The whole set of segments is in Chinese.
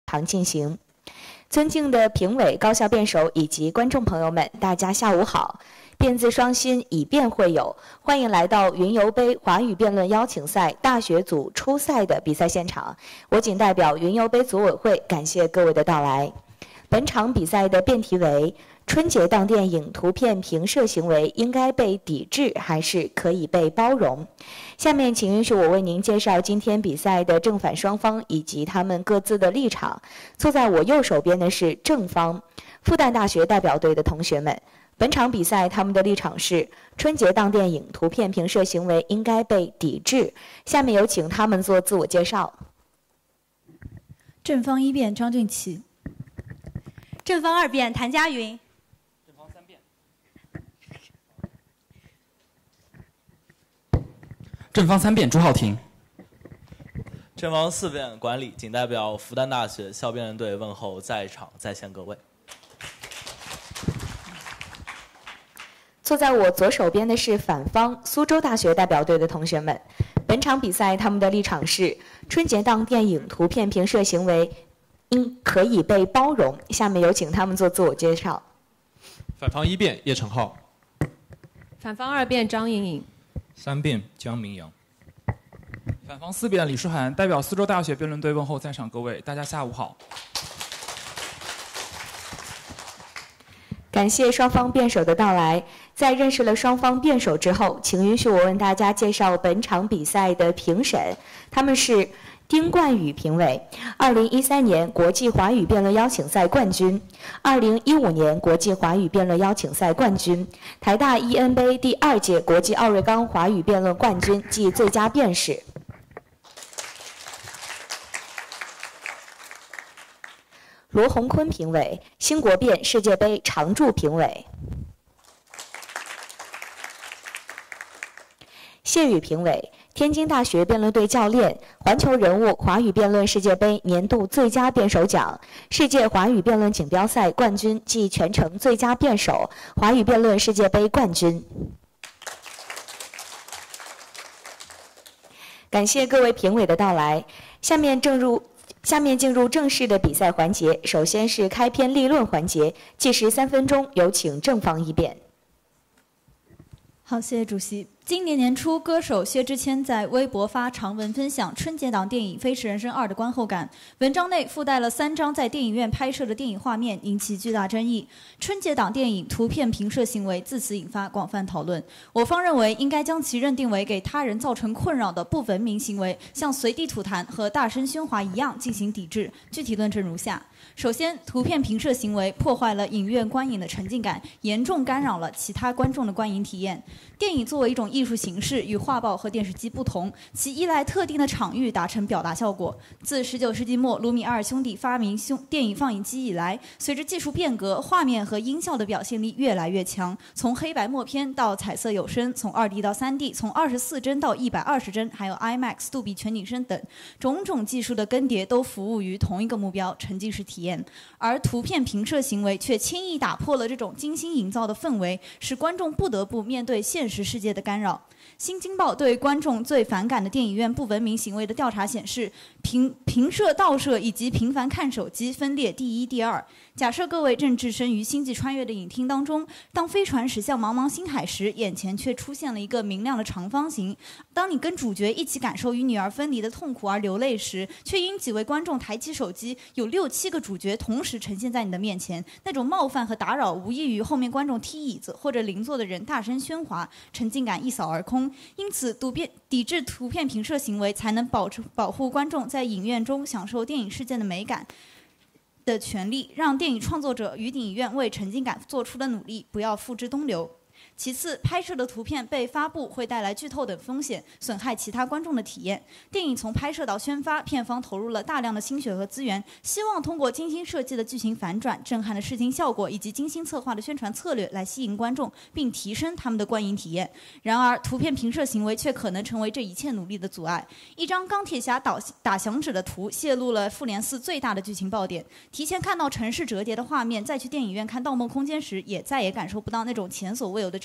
常进行。尊敬的评委、高校辩手以及观众朋友们，大家下午好！辩字双馨，以辩会友，欢迎来到云游杯华语辩论邀请赛大学组初赛的比赛现场。我仅代表云游杯组委会感谢各位的到来。本场比赛的辩题为：春节档电影图片平射行为应该被抵制还是可以被包容？下面请允许我为您介绍今天比赛的正反双方以及他们各自的立场。坐在我右手边的是正方，复旦大学代表队的同学们。本场比赛他们的立场是春节档电影图片平射行为应该被抵制。下面有请他们做自我介绍。 正方一辩张俊奇， 正方二辩谭佳云， 正方三辩，正方三辩朱浩庭， 正方四辩管理，仅代表复旦大学校辩论队问候在场在线各位。 坐在我左手边的是反方苏州大学代表队的同学们。本场比赛他们的立场是春节档电影图片平射行为可以被包容。下面有请他们做自我介绍。 反方一辩叶成浩， 反方二辩张颖颖， 三辩江明阳，反方四辩李书涵，代表苏州大学辩论队问候在场各位，大家下午好。 感谢双方辩手的到来。在认识了双方辩手之后，请允许我为大家介绍本场比赛的评审。他们是丁冠宇评委，2013年国际华语辩论邀请赛冠军，2015年国际华语辩论邀请赛冠军，台大伊恩杯第2届国际奥瑞冈华语辩论冠军暨最佳辩士。罗洪坤评委，新国辩世界杯常驻评委。谢宇评委，天津大学辩论队教练，环球人物华语辩论世界杯年度最佳辩手奖，世界华语辩论锦标赛冠军暨全程最佳辩手，华语辩论世界杯冠军。感谢各位评委的到来。下面进入正式的比赛环节，首先是开篇立论环节，计时3分钟，有请正方一辩。 好，谢谢主席。今年年初，歌手薛之谦在微博发长文分享春节档电影《飞驰人生2》的观后感，文章内附带了3张在电影院拍摄的电影画面，引起巨大争议。春节档电影图片平射行为自此引发广泛讨论。我方认为，应该将其认定为给他人造成困扰的不文明行为，像随地吐痰和大声喧哗一样进行抵制。具体论证如下：首先，图片平射行为破坏了影院观影的沉浸感，严重干扰了其他观众的观影体验。电影作为一种艺术形式，与画报和电视机不同，其依赖特定的场域达成表达效果。自19世纪末卢米埃尔兄弟发明电影放映机以来，随着技术变革，画面和音效的表现力越来越强，从黑白默片到彩色有声，从2D 到3D，从24帧到120帧，还有 IMAX 杜比全景声等种种技术的更迭，都服务于同一个目标——沉浸式体验。而图片平射行为却轻易打破了这种精心营造的氛围，使观众不得不面对现实世界的干扰。新京报对观众最反感的电影院不文明行为的调查显示，平射、倒射以及频繁看手机分列第1、第2。假设各位正置身于星际穿越的影厅当中，当飞船驶向茫茫星海时，眼前却出现了一个明亮的长方形。当你跟主角一起感受与女儿分离的痛苦而流泪时，却因几位观众抬起手机，有6、7个主角同时呈现在你的面前，那种冒犯和打扰无异于后面观众踢椅子或者邻座的人大声喧哗，沉浸感一扫而空。因此，抵制图片平射行为，才能保护观众在影院中享受电影事件的美感的权利，让电影创作者与影院为沉浸感做出的努力不要付之东流。其次，拍摄的图片被发布会带来剧透等风险，损害其他观众的体验。电影从拍摄到宣发，片方投入了大量的心血和资源，希望通过精心设计的剧情反转、震撼的视听效果以及精心策划的宣传策略来吸引观众，并提升他们的观影体验。然而，图片平射行为却可能成为这一切努力的阻碍。一张钢铁侠打响指的图泄露了复联4最大的剧情爆点。提前看到城市折叠的画面，再去电影院看《盗梦空间》时，也再也感受不到那种前所未有的震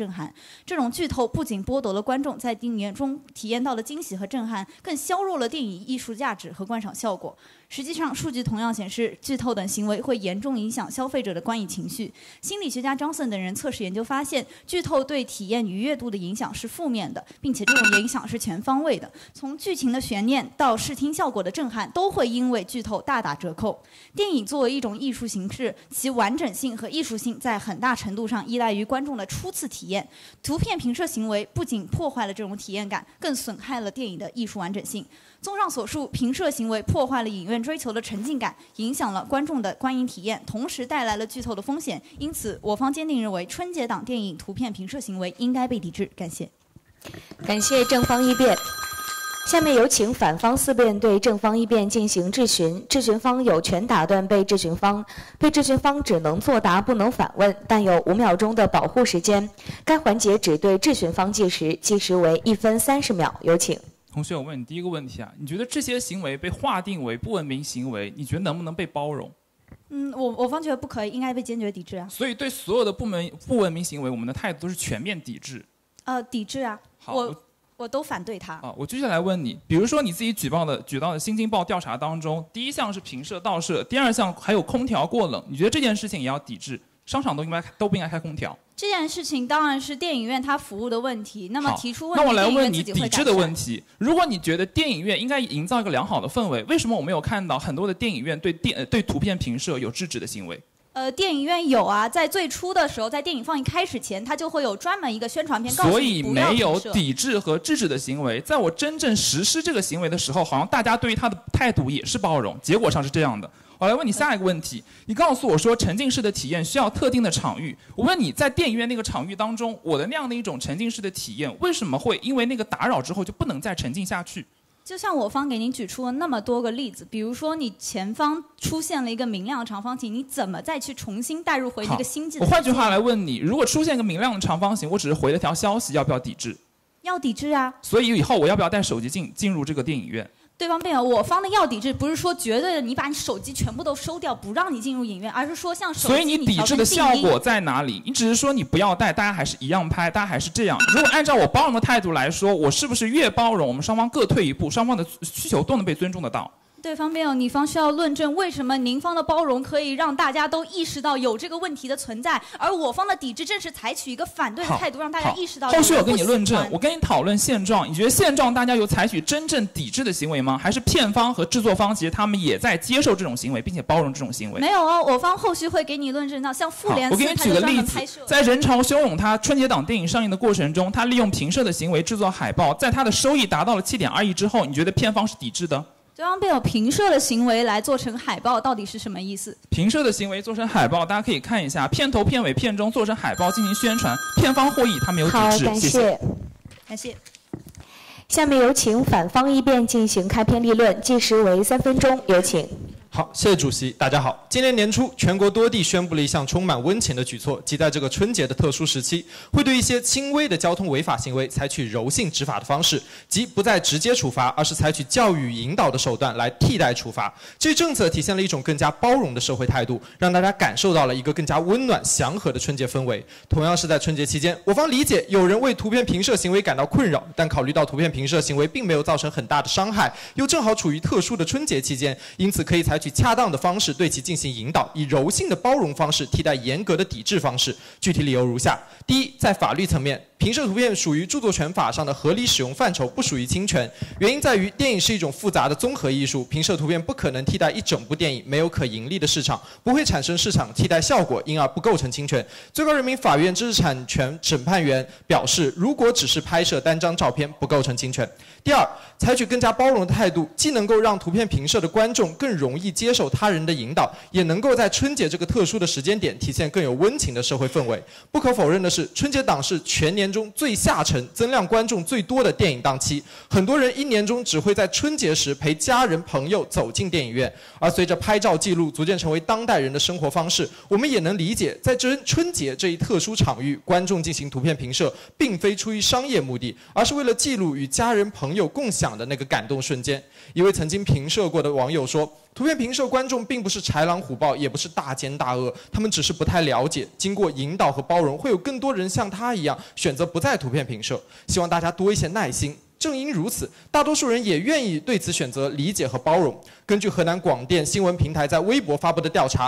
震撼。这种剧透不仅剥夺了观众在电影院中体验到的惊喜和震撼，更削弱了电影艺术价值和观赏效果。实际上，数据同样显示，剧透等行为会严重影响消费者的观影情绪。心理学家张森等人测试研究发现，剧透对体验愉悦度的影响是负面的，并且这种影响是全方位的，从剧情的悬念到视听效果的震撼，都会因为剧透大打折扣。电影作为一种艺术形式，其完整性和艺术性在很大程度上依赖于观众的初次体验。图片评摄行为不仅破坏了这种体验感，更损害了电影的艺术完整性。综上所述，评摄行为破坏了影院追求的沉浸感，影响了观众的观影体验，同时带来了剧透的风险。因此，我方坚定认为，春节档电影图片评摄行为应该被抵制。感谢。 感谢正方一辩。下面有请反方四辩对正方一辩进行质询，质询方有权打断被质询方，被质询方只能作答不能反问，但有5秒钟的保护时间。该环节只对质询方计时，计时为1分30秒。有请。 同学，我问你第一个问题啊，你觉得这些行为被划定为不文明行为，你觉得能不能被包容？ 我方觉得不可以，应该被坚决抵制啊。 所以对所有的不文明行为，我们的态度都是全面抵制。 抵制啊。 好， 我都反对它。 我接下来问你，比如说你自己举到的《新京报》调查当中，第一项是评摄倒摄，第二项还有空调过冷，你觉得这件事情也要抵制？商场都不应该开空调。 这件事情当然是电影院它服务的问题。那么提出问题， 那我来问你抵制的问题。如果你觉得电影院应该营造一个良好的氛围，为什么我没有看到很多的电影院对图片评摄有制止的行为？ 电影院有啊，在最初的时候，在电影放映开始前，它就会有专门一个宣传片告诉你不要评摄。 所以没有抵制和制止的行为。在我真正实施这个行为的时候，好像大家对于他的态度也是包容，结果上是这样的。我来问你下一个问题，你告诉我说沉浸式的体验需要特定的场域。我问你，在电影院那个场域当中，我的那样的一种沉浸式的体验，为什么会因为那个打扰之后就不能再沉浸下去？ 就像我方给您举出了那么多个例子，比如说你前方出现了一个明亮的长方形，你怎么再去重新带入回那个星际的？ 我换句话来问你，如果出现一个明亮的长方形，我只是回了条消息，要不要抵制？ 要抵制啊！ 所以以后我要不要带手机进入这个电影院？ 对方辩友，我方的要抵制不是说绝对的你把你手机全部都收掉，不让你进入影院，而是说像手机。 所以你抵制的效果在哪里？你只是说你不要带，大家还是一样拍，大家还是这样。如果按照我包容的态度来说，我是不是越包容，我们双方各退一步，双方的需求都能被尊重得到？ 对方辩友，你方需要论证为什么您方的包容可以让大家都意识到有这个问题的存在，而我方的抵制正是采取一个反对的态度，让大家意识到。 后续我跟你论证，我跟你讨论现状。你觉得现状大家有采取真正抵制的行为吗？还是片方和制作方其实他们也在接受这种行为，并且包容这种行为？ 没有哦，我方后续会给你论证到，像复联4， 我给你举个例子，在人潮汹涌，它春节档电影上映的过程中，它利用评摄的行为制作海报，在它的收益达到了7.2亿之后，你觉得片方是抵制的？ 对方辩友，评摄的行为来做成海报到底是什么意思？ 评摄的行为做成海报，大家可以看一下片头、片尾、片中做成海报进行宣传，片方获益，他没有抵制。 好，感谢。 感谢。 下面有请反方一辩进行开篇立论，计时为3分钟。有请。 好，谢谢主席。大家好，今年年初，全国多地宣布了一项充满温情的举措，即在这个春节的特殊时期，会对一些轻微的交通违法行为采取柔性执法的方式，即不再直接处罚，而是采取教育引导的手段来替代处罚。这政策体现了一种更加包容的社会态度，让大家感受到了一个更加温暖祥和的春节氛围。同样是在春节期间，我方理解有人为图片评摄行为感到困扰，但考虑到图片评摄行为并没有造成很大的伤害，又正好处于特殊的春节期间，因此可以采取恰当的方式对其进行引导，以柔性的包容方式替代严格的抵制方式。具体理由如下：第一，在法律层面，评摄图片属于著作权法上的合理使用范畴，不属于侵权。原因在于，电影是一种复杂的综合艺术，评摄图片不可能替代一整部电影，没有可盈利的市场，不会产生市场替代效果，因而不构成侵权。最高人民法院知识产权审判员表示，如果只是拍摄单张照片，不构成侵权。第二，采取更加包容的态度，既能够让图片评摄的观众更容易接受他人的引导，也能够在春节这个特殊的时间点体现更有温情的社会氛围。不可否认的是，春节档是全年中最下沉、增量观众最多的电影档期，很多人一年中只会在春节时陪家人朋友走进电影院。而随着拍照记录逐渐成为当代人的生活方式，我们也能理解，在春节这一特殊场域，观众进行图片评摄，并非出于商业目的，而是为了记录与家人朋友共享的那个感动瞬间。一位曾经评摄过的网友说， 图片评社观众并不是豺狼虎豹，也不是大奸大恶，他们只是不太了解。经过引导和包容，会有更多人像他一样选择不在图片评社。希望大家多一些耐心。正因如此，大多数人也愿意对此选择理解和包容。根据河南广电新闻平台在微博发布的调查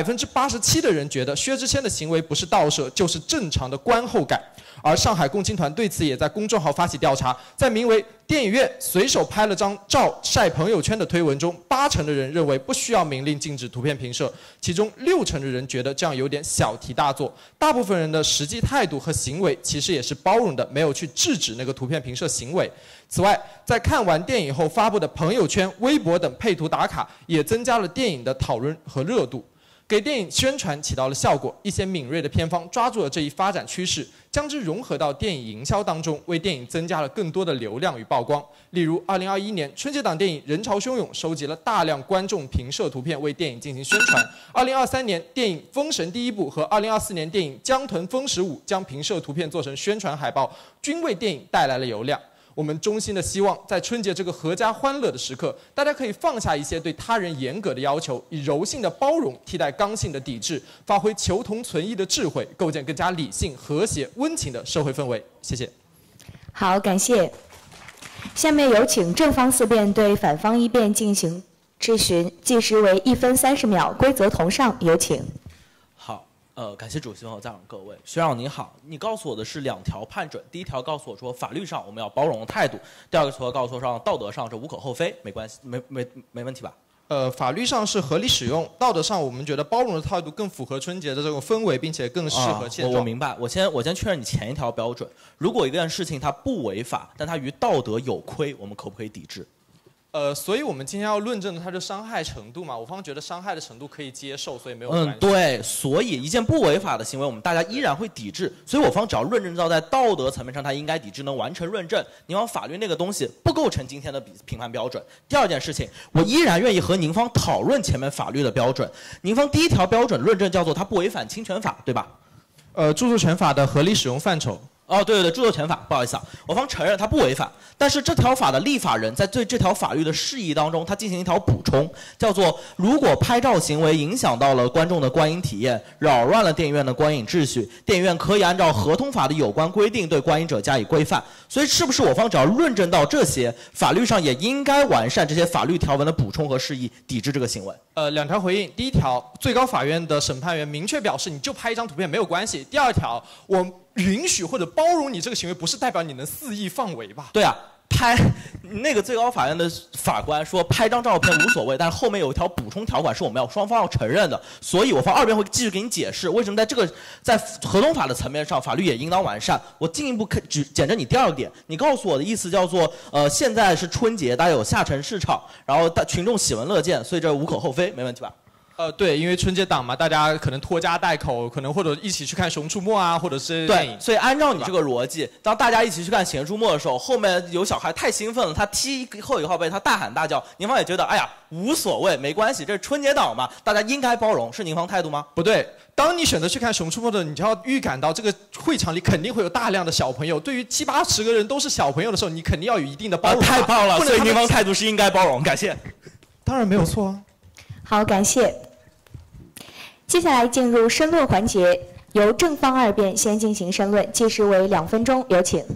，87%的人觉得薛之谦的行为不是盗摄，就是正常的观后感。而上海共青团对此也在公众号发起调查，在名为“电影院随手拍了张照晒朋友圈”的推文中，80%的人认为不需要明令禁止图片评社，其中60%的人觉得这样有点小题大做。大部分人的实际态度和行为其实也是包容的，没有去制止那个图片评社行为。此外，在看完电影后发布的朋友圈、微博等配图打卡，也增加了电影的讨论和热度，给电影宣传起到了效果。一些敏锐的片方抓住了这一发展趋势，将之融合到电影营销当中，为电影增加了更多的流量与曝光。例如2021年春节档电影人潮汹涌，收集了大量观众评社图片为电影进行宣传。2023年电影《封神》第一部和2024年电影《江豚风15》将评社图片做成宣传海报，均为电影带来了流量。我们衷心的希望，在春节这个阖家欢乐的时刻，大家可以放下一些对他人严格的要求，以柔性的包容替代刚性的抵制，发挥求同存异的智慧，构建更加理性、和谐、温情的社会氛围。谢谢。 好，感谢。下面有请正方4辩对反方1辩进行质询，计时为1分30秒，规则同上，有请。 好。感谢主席和在场各位。学长您好，你告诉我的是2条判准，第一条告诉我说法律上我们要包容的态度，第二个条告诉我说道德上这无可厚非，没关系，没问题吧？ 法律上是合理使用，道德上我们觉得包容的态度更符合春节的这种氛围，并且更适合现状。 我明白，我先确认你前一条标准，如果一件事情它不违法，但它与道德有亏，我们可不可以抵制？ 所以我们今天要论证的它的伤害程度嘛，我方觉得伤害的程度可以接受，所以没有关系。 对，所以一件不违法的行为，我们大家依然会抵制。所以我方只要论证到在道德层面上它应该抵制，能完成论证，您方法律那个东西不构成今天的评判标准。第二件事情，我依然愿意和您方讨论前面法律的标准。您方第一条标准论证叫做它不违反侵权法，对吧？ 著作权法的合理使用范畴。 对，著作权法，不好意思啊，我方承认它不违反，但是这条法的立法人在对这条法律的释义当中，他进行一条补充，叫做如果拍照行为影响到了观众的观影体验，扰乱了电影院的观影秩序，电影院可以按照合同法的有关规定对观影者加以规范。所以是不是我方只要论证到这些，法律上也应该完善这些法律条文的补充和释义，抵制这个行为 ？2条回应，第一条，最高法院的审判员明确表示，你就拍一张图片没有关系。第二条，我允许或者包容你这个行为，不是代表你能肆意放为吧？ 对啊，那个最高法院的法官说拍张照片无所谓，但是后面有一条补充条款是我们双方要承认的，所以我方2辩会继续给你解释为什么在合同法的层面上法律也应当完善。我进一步检证你第2点，你告诉我的意思叫做现在是春节，大家有下沉市场，然后群众喜闻乐见，所以这无可厚非，没问题吧？ 对，因为春节档嘛，大家可能拖家带口，可能或者一起去看《熊出没》啊，或者是电影。 对，所以按照你这个逻辑，当大家一起去看《熊出没》的时候，后面有小孩太兴奋了，他踢后一个号背，他大喊大叫，您方也觉得哎呀无所谓，没关系，这是春节档嘛，大家应该包容，是您方态度吗？ 不对，当你选择去看《熊出没》的，你就要预感到这个会场里肯定会有大量的小朋友，对于70、80个人都是小朋友的时候，你肯定要有一定的包容。 太棒了，所以您方态度是应该包容，感谢。 当然没有错啊。 好，感谢。接下来进入申论环节，由正方2辩先进行申论，计时为2分钟，有请。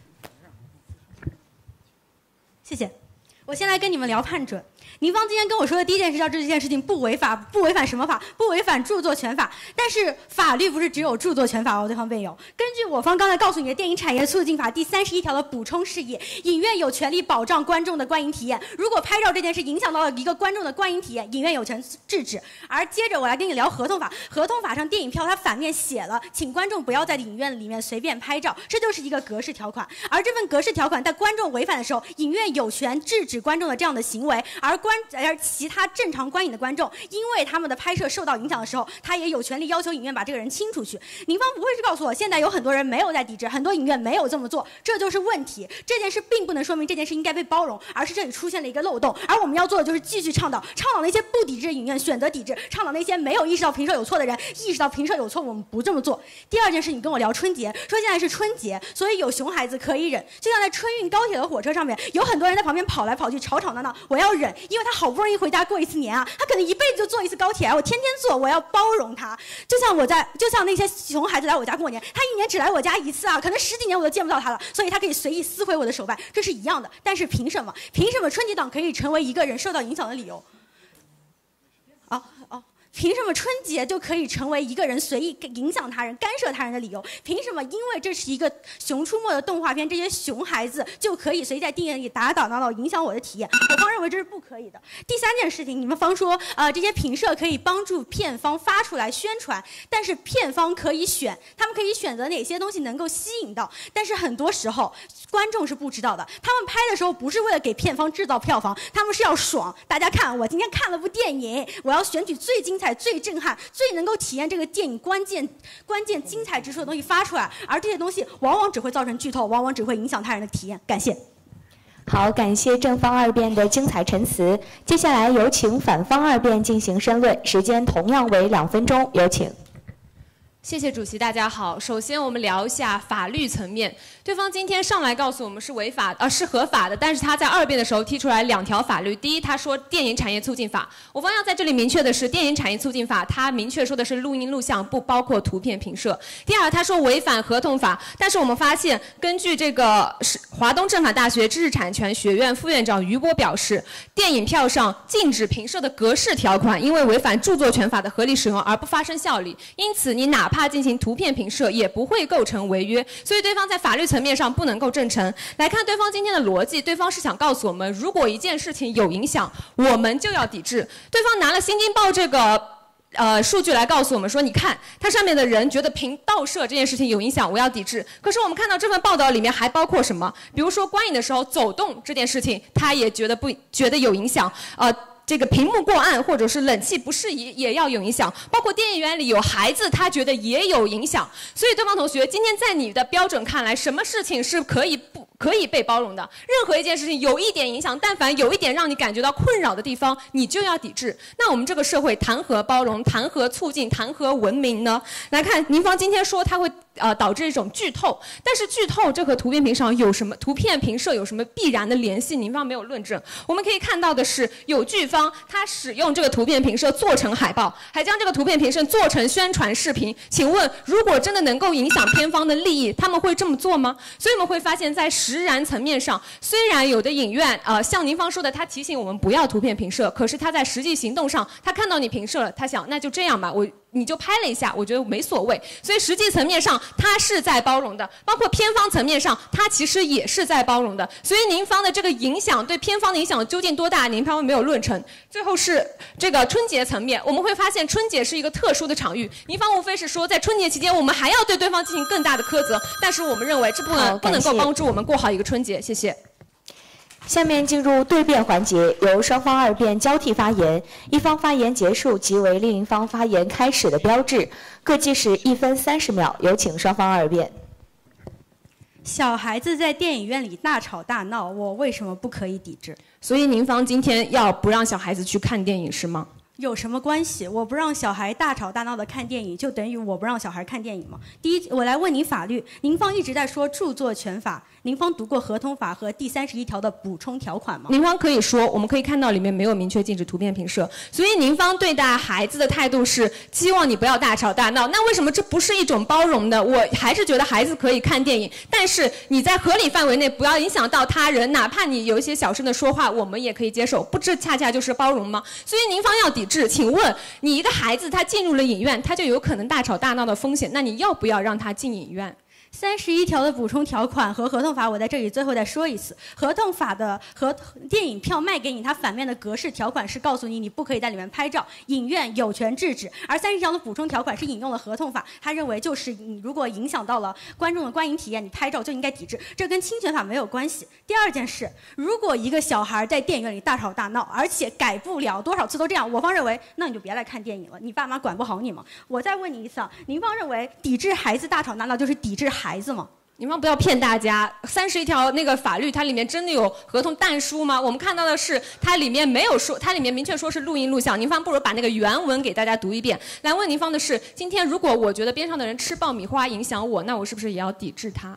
谢谢。我先来跟你们聊判准。您方今天跟我说的第一件事叫这件事情不违法，不违反什么法？不违反著作权法。但是法律不是只有著作权法哦，对方辩友。根据我方刚才告诉你的《电影产业促进法》第31条的补充释义，影院有权利保障观众的观影体验。如果拍照这件事影响到了一个观众的观影体验，影院有权制止。而接着我来跟你聊合同法。合同法上电影票它反面写了，请观众不要在影院里面随便拍照，这就是一个格式条款。而这份格式条款在观众违反的时候，影院有权制止观众的这样的行为，而其他正常观影的观众，因为他们的拍摄受到影响的时候，他也有权利要求影院把这个人清出去。您方不会是告诉我，现在有很多人没有在抵制，很多影院没有这么做，这就是问题。这件事并不能说明这件事应该被包容，而是这里出现了一个漏洞。而我们要做的就是继续倡导那些不抵制的影院选择抵制，倡导那些没有意识到评社有错的人意识到评社有错，我们不这么做。第二件事，你跟我聊春节，说现在是春节，所以有熊孩子可以忍。就像在春运高铁和火车上面，有很多人在旁边跑来跑去，吵吵闹闹，我要忍，因因为他好不容易回家过一次年啊，他可能一辈子就坐一次高铁啊，我天天坐，我要包容他。就像那些熊孩子来我家过年，他一年只来我家一次啊，可能10几年我都见不到他了，所以他可以随意撕毁我的手办，这是一样的。但是凭什么春节档可以成为一个人受到影响的理由？凭什么春节就可以成为一个人随意影响他人、干涉他人的理由？凭什么因为这是一个《熊出没》的动画片，这些熊孩子就可以随意在电影里打打闹闹，影响我的体验？我方认为这是不可以的。第三件事情，你们方说这些评社可以帮助片方发出来宣传，但是片方可以他们可以选择哪些东西能够吸引到，但是很多时候观众是不知道的。他们拍的时候不是为了给片方制造票房，他们是要爽。大家看，我今天看了部电影，我要选取最精彩、最震撼、最能够体验这个电影关键精彩之处的东西发出来，而这些东西往往只会造成剧透，往往只会影响他人的体验。感谢。 好，感谢正方二辩的精彩陈词。接下来有请反方二辩进行申论，时间同样为2分钟，有请。 谢谢主席，大家好。首先，我们聊一下法律层面。对方今天上来告诉我们是是合法的，但是他在2辩的时候提出来2条法律。第一，他说电影产业促进法。我方要在这里明确的是，电影产业促进法，它明确说的是录音录像，不包括图片评摄。第二，他说违反合同法，但是我们发现，根据这个华东政法大学知识产权学院副院长于波表示，电影票上禁止评摄的格式条款，因为违反著作权法的合理使用而不发生效力，因此你哪怕进行图片评摄也不会构成违约，所以对方在法律层面上不能够证成。来看对方今天的逻辑，对方是想告诉我们，如果一件事情有影响，我们就要抵制。对方拿了《新京报》这个数据来告诉我们说，你看它上面的人觉得盗摄这件事情有影响，我要抵制。可是我们看到这份报道里面还包括什么？比如说观影的时候走动这件事情，他也觉得有影响。这个屏幕过暗或者是冷气不适宜也要有影响，包括电影院里有孩子，他觉得也有影响。所以对方同学，今天在你的标准看来，什么事情是可以被包容的？任何一件事情有一点影响，但凡有一点让你感觉到困扰的地方，你就要抵制。那我们这个社会谈何包容，谈何促进，谈何文明呢？来看您方今天说它会导致一种剧透，但是剧透这和图片评摄有什么必然的联系？您方没有论证。我们可以看到的是，有剧方他使用这个图片评摄做成海报，还将这个图片评摄做成宣传视频。请问，如果真的能够影响片方的利益，他们会这么做吗？所以我们会发现，在实然层面上，虽然有的影院像您方说的，他提醒我们不要图片评摄，可是他在实际行动上，他看到你评摄了，他想那就这样吧，你就拍了一下，我觉得没所谓。所以实际层面上，它是在包容的，包括片方层面上，它其实也是在包容的。所以您方的这个影响对片方的影响究竟多大，您方没有论成。最后是这个春节层面，我们会发现春节是一个特殊的场域，您方无非是说在春节期间我们还要对对方进行更大的苛责，但是我们认为这不能够帮助我们过好一个春节。谢谢。 下面进入对辩环节，由双方二辩交替发言，一方发言结束即为另一方发言开始的标志，各计时1分30秒。有请双方二辩。 小孩子在电影院里大吵大闹，我为什么不可以抵制？ 所以您方今天要不让小孩子去看电影是吗？ 有什么关系？我不让小孩大吵大闹的看电影，就等于我不让小孩看电影吗？第一，我来问您法律，您方一直在说著作权法，您方读过合同法和第31条的补充条款吗？ 您方可以说，我们可以看到里面没有明确禁止图片评摄，所以您方对待孩子的态度是希望你不要大吵大闹。那为什么这不是一种包容呢？我还是觉得孩子可以看电影，但是你在合理范围内不要影响到他人，哪怕你有一些小声的说话，我们也可以接受。不，这恰恰就是包容吗？所以您方要抵制。请问你一个孩子他进入了影院，他就有可能大吵大闹的风险，那你要不要让他进影院 ？31条的补充条款和合同法，我在这里最后再说一次。合同法的电影票卖给你，它反面的格式条款是告诉你你不可以在里面拍照，影院有权制止。而30条的补充条款是引用了合同法，他认为就是你如果影响到了观众的观影体验，你拍照就应该抵制，这跟侵权法没有关系。第二件事，如果一个小孩在电影院里大吵大闹，而且改不了多少次都这样，我方认为那你就别来看电影了，你爸妈管不好你吗？我再问你一次，您方认为抵制孩子大吵大闹就是抵制孩子吗？ 你们不要骗大家，31条那个法律它里面真的有合同但书吗？我们看到的是它里面没有说，它里面明确说是录音录像。您方不如把那个原文给大家读一遍。来问您方的是，今天如果我觉得边上的人吃爆米花影响我，那我是不是也要抵制他？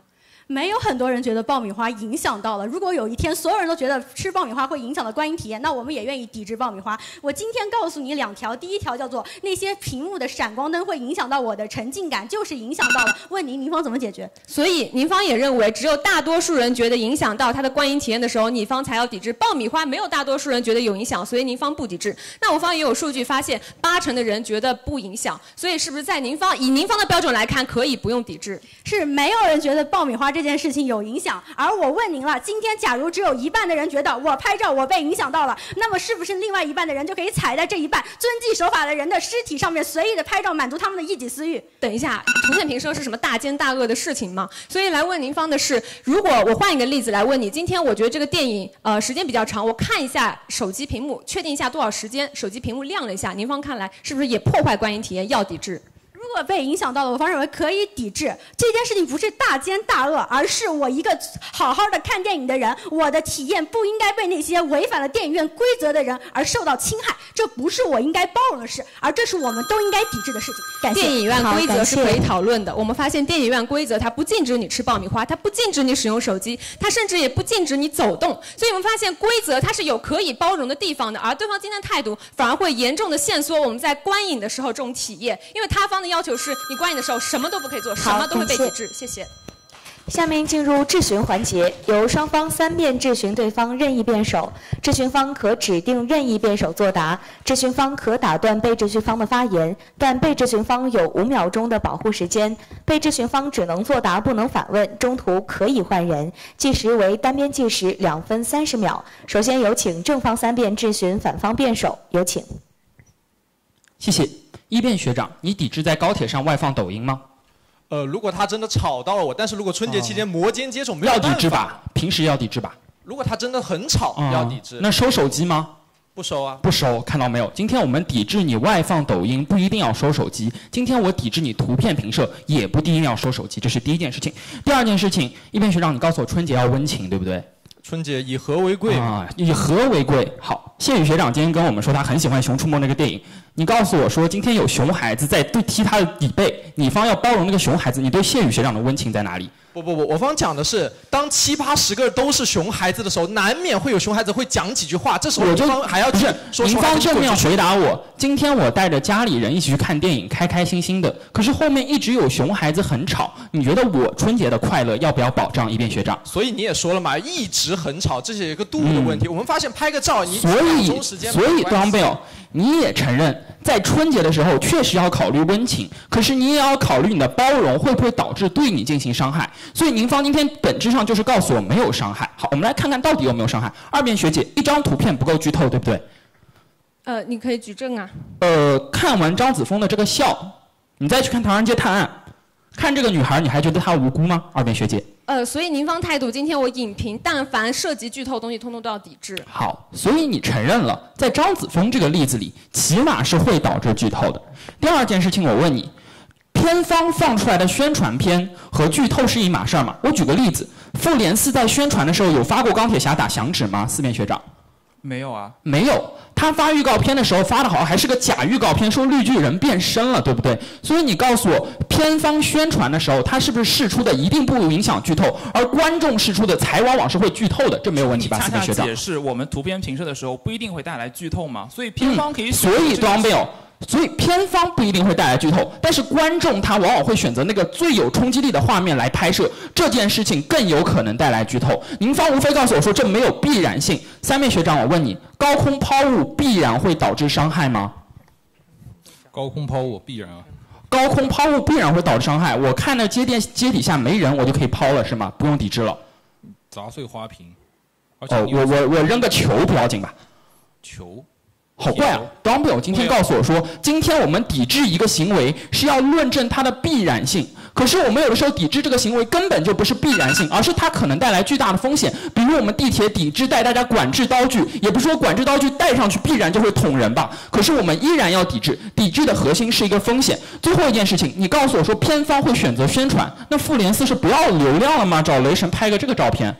没有很多人觉得爆米花影响到了。如果有一天所有人都觉得吃爆米花会影响到观影体验，那我们也愿意抵制爆米花。我今天告诉你2条，第一条叫做那些屏幕的闪光灯会影响到我的沉浸感，就是影响到了。问您方怎么解决？ 所以您方也认为，只有大多数人觉得影响到他的观影体验的时候，你方才要抵制。爆米花没有大多数人觉得有影响，所以您方不抵制。那我方也有数据发现，80%的人觉得不影响，所以是不是在您方以您方的标准来看，可以不用抵制？ 是没有人觉得爆米花这件事情有影响，而我问您了，今天假如只有一半的人觉得我拍照我被影响到了，那么是不是另外一半的人就可以踩在这一半遵纪守法的人的尸体上面随意的拍照，满足他们的一己私欲？ 等一下，图片评摄是什么大奸大恶的事情吗？所以来问您方的是，如果我换一个例子来问你，今天我觉得这个电影时间比较长，我看一下手机屏幕，确定一下多少时间，手机屏幕亮了一下，您方看来是不是也破坏观影体验，要抵制？ 如果被影响到了，我方认为可以抵制。这件事情不是大奸大恶，而是我一个好好的看电影的人，我的体验不应该被那些违反了电影院规则的人而受到侵害。这不是我应该包容的事，而这是我们都应该抵制的事情。感谢。 电影院规则是可以讨论的。我们发现电影院规则它不禁止你吃爆米花，它不禁止你使用手机，它甚至也不禁止你走动。所以我们发现规则它是有可以包容的地方的，而对方今天的态度反而会严重的限缩我们在观影的时候这种体验，因为他方的要求是你观影的时候什么都不可以做，什么都会被抵制。谢谢。 下面进入质询环节，由双方3遍质询对方任意辩手，质询方可指定任意辩手作答，质询方可打断被质询方的发言，但被质询方有5秒钟的保护时间，被质询方只能作答不能反问，中途可以换人，计时为单边计时2分30秒。首先有请正方3辩质询反方辩手，有请。 谢谢。一辩学长，你抵制在高铁上外放抖音吗？ 如果他真的吵到了我，但是如果春节期间摩肩接踵，没有办法。 要抵制吧？平时要抵制吧？ 如果他真的很吵，要抵制。 那收手机吗？ 不收啊。 不收，看到没有？今天我们抵制你外放抖音，不一定要收手机。今天我抵制你图片评摄，也不一定要收手机。这是第一件事情。第二件事情，一辩学长，你告诉我春节要温情，对不对？ 春节以和为贵啊，以和为贵。好，谢宇学长今天跟我们说他很喜欢《熊出没》那个电影，你告诉我说今天有熊孩子在踢他的底背，你方要包容那个熊孩子，你对谢宇学长的温情在哪里？ 不，我方讲的是，当7、80个都是熊孩子的时候，难免会有熊孩子会讲几句话，这时候您方还要去说。 您方正面回答我，今天我带着家里人一起去看电影，开开心心的，可是后面一直有熊孩子很吵，你觉得我春节的快乐要不要保障？一辩学长。 所以你也说了嘛，一直很吵，这是一个度的问题。我们发现拍个照，你所以 Dumbbell， 你也承认，在春节的时候确实要考虑温情，可是你也要考虑你的包容会不会导致对你进行伤害。所以您方今天本质上就是告诉我没有伤害。好，我们来看看到底有没有伤害。二辩学姐，一张图片不够剧透，对不对？ 你可以举证啊。 看完张子枫的这个笑，你再去看《唐人街探案》，看这个女孩，你还觉得她无辜吗？二辩学姐。 所以您方态度，今天我影评，但凡涉及剧透的东西，通通都要抵制。 好，所以你承认了，在张子枫这个例子里，起码是会导致剧透的。第二件事情，我问你，片方放出来的宣传片和剧透是一码事儿吗？我举个例子，复联4在宣传的时候有发过钢铁侠打响指吗？四辩学长。 没有啊。 没有。他发预告片的时候发的好像还是个假预告片，说绿巨人变身了，对不对？所以你告诉我，片方宣传的时候，他是不是释出的一定不影响剧透，而观众释出的才往往是会剧透的，这没有问题吧？四辩学长。 解释我们图片评摄的时候不一定会带来剧透嘛，所以片方可以。 所以Dumbbell。所以片方不一定会带来剧透，但是观众他往往会选择那个最有冲击力的画面来拍摄，这件事情更有可能带来剧透。您方无非告诉我说这没有必然性。三辩学长，我问你，高空抛物必然会导致伤害吗？ 高空抛物必然啊。 高空抛物必然会导致伤害。我看到街底下没人，我就可以抛了是吗？不用抵制了。 砸碎花瓶。 我扔个球不要紧吧？ 球。 好怪啊 ！Dumbbell 今天告诉我说，今天我们抵制一个行为是要论证它的必然性。可是我们有的时候抵制这个行为根本就不是必然性，而是它可能带来巨大的风险。比如我们地铁抵制带大家管制刀具，也不是说管制刀具带上去必然就会捅人吧？可是我们依然要抵制，抵制的核心是一个风险。最后一件事情，你告诉我说片方会选择宣传，那复联4是不要流量了吗？找雷神拍个这个照片。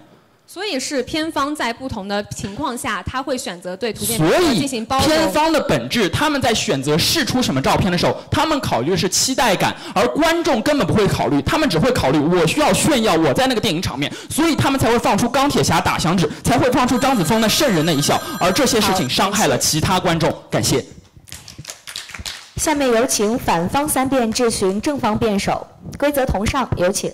所以是偏方在不同的情况下，他会选择对图片所以进行包容。 偏方的本质，他们在选择试出什么照片的时候，他们考虑的是期待感，而观众根本不会考虑，他们只会考虑我需要炫耀我在那个电影场面，所以他们才会放出钢铁侠打响指，才会放出张子枫的瘆人的一笑，而这些事情伤害了其他观众。感谢。 下面有请反方3辩质询正方辩手，规则同上，有请。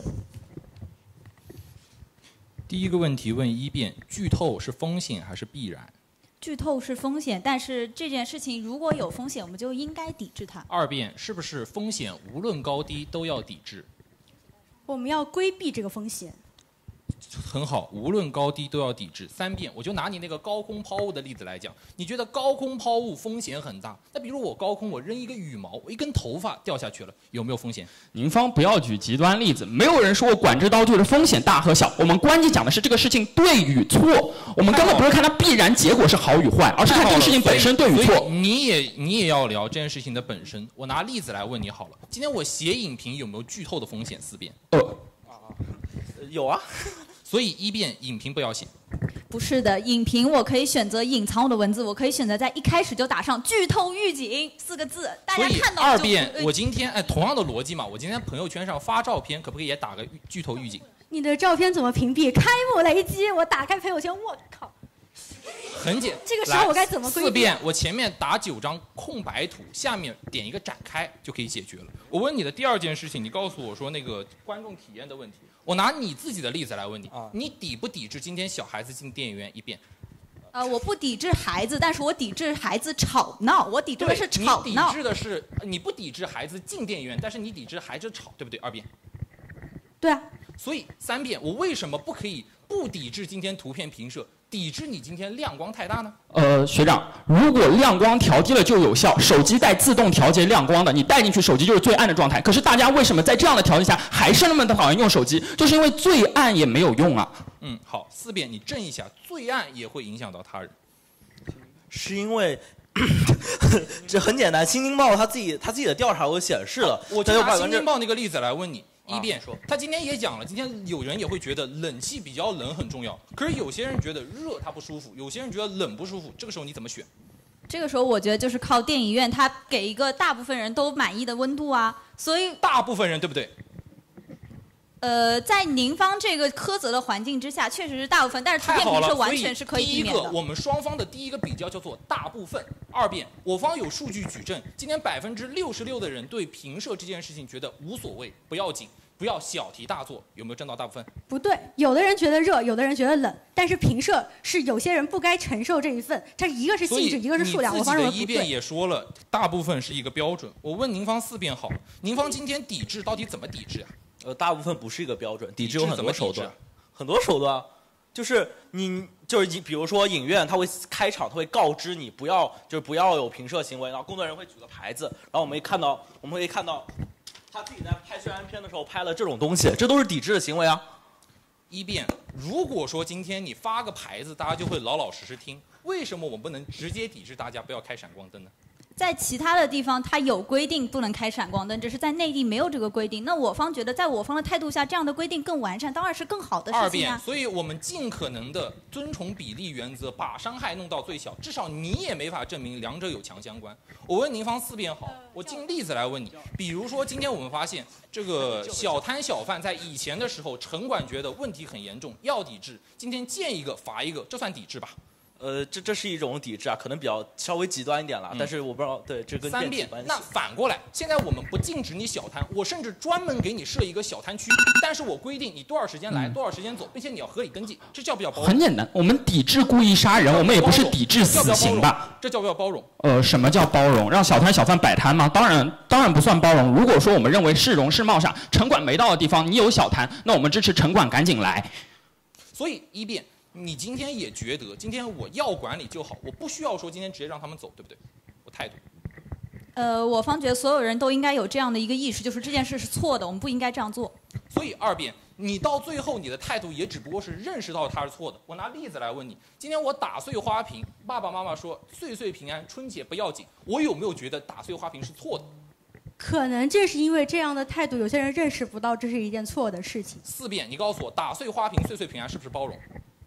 第一个问题问一辩：剧透是风险还是必然？ 剧透是风险，但是这件事情如果有风险，我们就应该抵制它。 二辩是不是风险无论高低都要抵制？ 我们要规避这个风险。 很好，无论高低都要抵制。三辩，我就拿你那个高空抛物的例子来讲，你觉得高空抛物风险很大？那比如我高空我扔一个羽毛，我一根头发掉下去了，有没有风险？ 您方不要举极端例子，没有人说过管制刀具的风险大和小，我们关键讲的是这个事情对与错，我们根本不是看它必然结果是好与坏，而是看这个事情本身对与错。 你也要聊这件事情的本身。我拿例子来问你好了，今天我写影评有没有剧透的风险？四辩。 有啊。 所以一辩影评不要写。 不是的，影评我可以选择隐藏我的文字，我可以选择在一开始就打上剧透预警4个字，大家看到二辩，我今天同样的逻辑嘛，我今天朋友圈上发照片，可不可以也打个剧透预警？ 你的照片怎么屏蔽？开幕雷击！我打开朋友圈，我靠！ 很简， 这个时候我该怎么规避？ 四辩，我前面打9张空白图，下面点一个展开就可以解决了。我问你的第二件事情，你告诉我说那个观众体验的问题。我拿你自己的例子来问你，你抵不抵制今天小孩子进电影院一遍？ 我不抵制孩子，但是我抵制孩子吵闹，我抵制的是吵闹。 你抵制的是你不抵制孩子进电影院，但是你抵制孩子吵，对不对？二辩。 对啊。 所以三辩，我为什么不可以不抵制今天图片评摄，抵制你今天亮光太大呢？ 学长，如果亮光调低了就有效，手机带自动调节亮光的，你带进去手机就是最暗的状态。可是大家为什么在这样的条件下还是那么的讨厌用手机？就是因为最暗也没有用啊。 好，四辩你正一下，最暗也会影响到他人。 是因为这很简单，新京报他自己的调查都显示了。 我就拿新京报那个例子来问你。一辩说， 他今天也讲了，今天有人也会觉得冷气比较冷很重要，可是有些人觉得热他不舒服，有些人觉得冷不舒服，这个时候你怎么选？ 这个时候我觉得就是靠电影院，它给一个大部分人都满意的温度啊，所以大部分人对不对？ 在您方这个苛责的环境之下，确实是大部分，但是图片评测完全是可以避免的。 第一个，我们双方的第一个比较叫做大部分。二辩，我方有数据举证，今天66%的人对评摄这件事情觉得无所谓，不要紧，不要小题大做，有没有占到大部分？ 不对，有的人觉得热，有的人觉得冷，但是评摄是有些人不该承受这一份，它一个是性质，一个是数量。我方认为不对。 一辩也说了，大部分是一个标准。我问您方4辩好，您方今天抵制到底怎么抵制啊？ 大部分不是一个标准，抵制有很多手段，很多手段，就是你比如说影院，他会开场，他会告知你不要有评摄行为，然后工作人员会举个牌子，然后我们可以看到他自己在拍宣传片的时候拍了这种东西，这都是抵制的行为啊。 一辩，如果说今天你发个牌子，大家就会老老实实听，为什么我们不能直接抵制大家不要开闪光灯呢？ 在其他的地方，它有规定不能开闪光灯，只是在内地没有这个规定。那我方觉得，在我方的态度下，这样的规定更完善，当然是更好的事情啊。 二辩，所以我们尽可能的遵从比例原则，把伤害弄到最小，至少你也没法证明两者有强相关。我问您方4辩好，我尽例子来问你，比如说今天我们发现这个小摊小贩在以前的时候，城管觉得问题很严重，要抵制，今天见一个罚一个，这算抵制吧？ 这是一种抵制啊，可能比较稍微极端一点了，但是我不知道，对，这跟 3辩。那反过来，现在我们不禁止你小摊，我甚至专门给你设一个小摊区，但是我规定你多少时间来，多少时间走，并且你要合理登记，这叫不叫包容？ 很简单，我们抵制故意杀人，我们也不是抵制死刑吧？ 这叫不叫包容？ 什么叫包容？让小摊小贩摆摊吗？当然不算包容。如果说我们认为是容是貌上，城管没到的地方，你有小摊，那我们支持城管赶紧来。 所以1辩。你今天也觉得，今天我要管理就好，我不需要说今天直接让他们走，对不对？我态度。 我方觉得所有人都应该有这样的一个意识，就是这件事是错的，我们不应该这样做。 所以2辩，你到最后你的态度也只不过是认识到它是错的。我拿例子来问你，今天我打碎花瓶，爸爸妈妈说岁岁平安，春节不要紧，我有没有觉得打碎花瓶是错的？ 可能正是因为这样的态度，有些人认识不到这是一件错的事情。 4辩，你告诉我，打碎花瓶，岁岁平安是不是包容？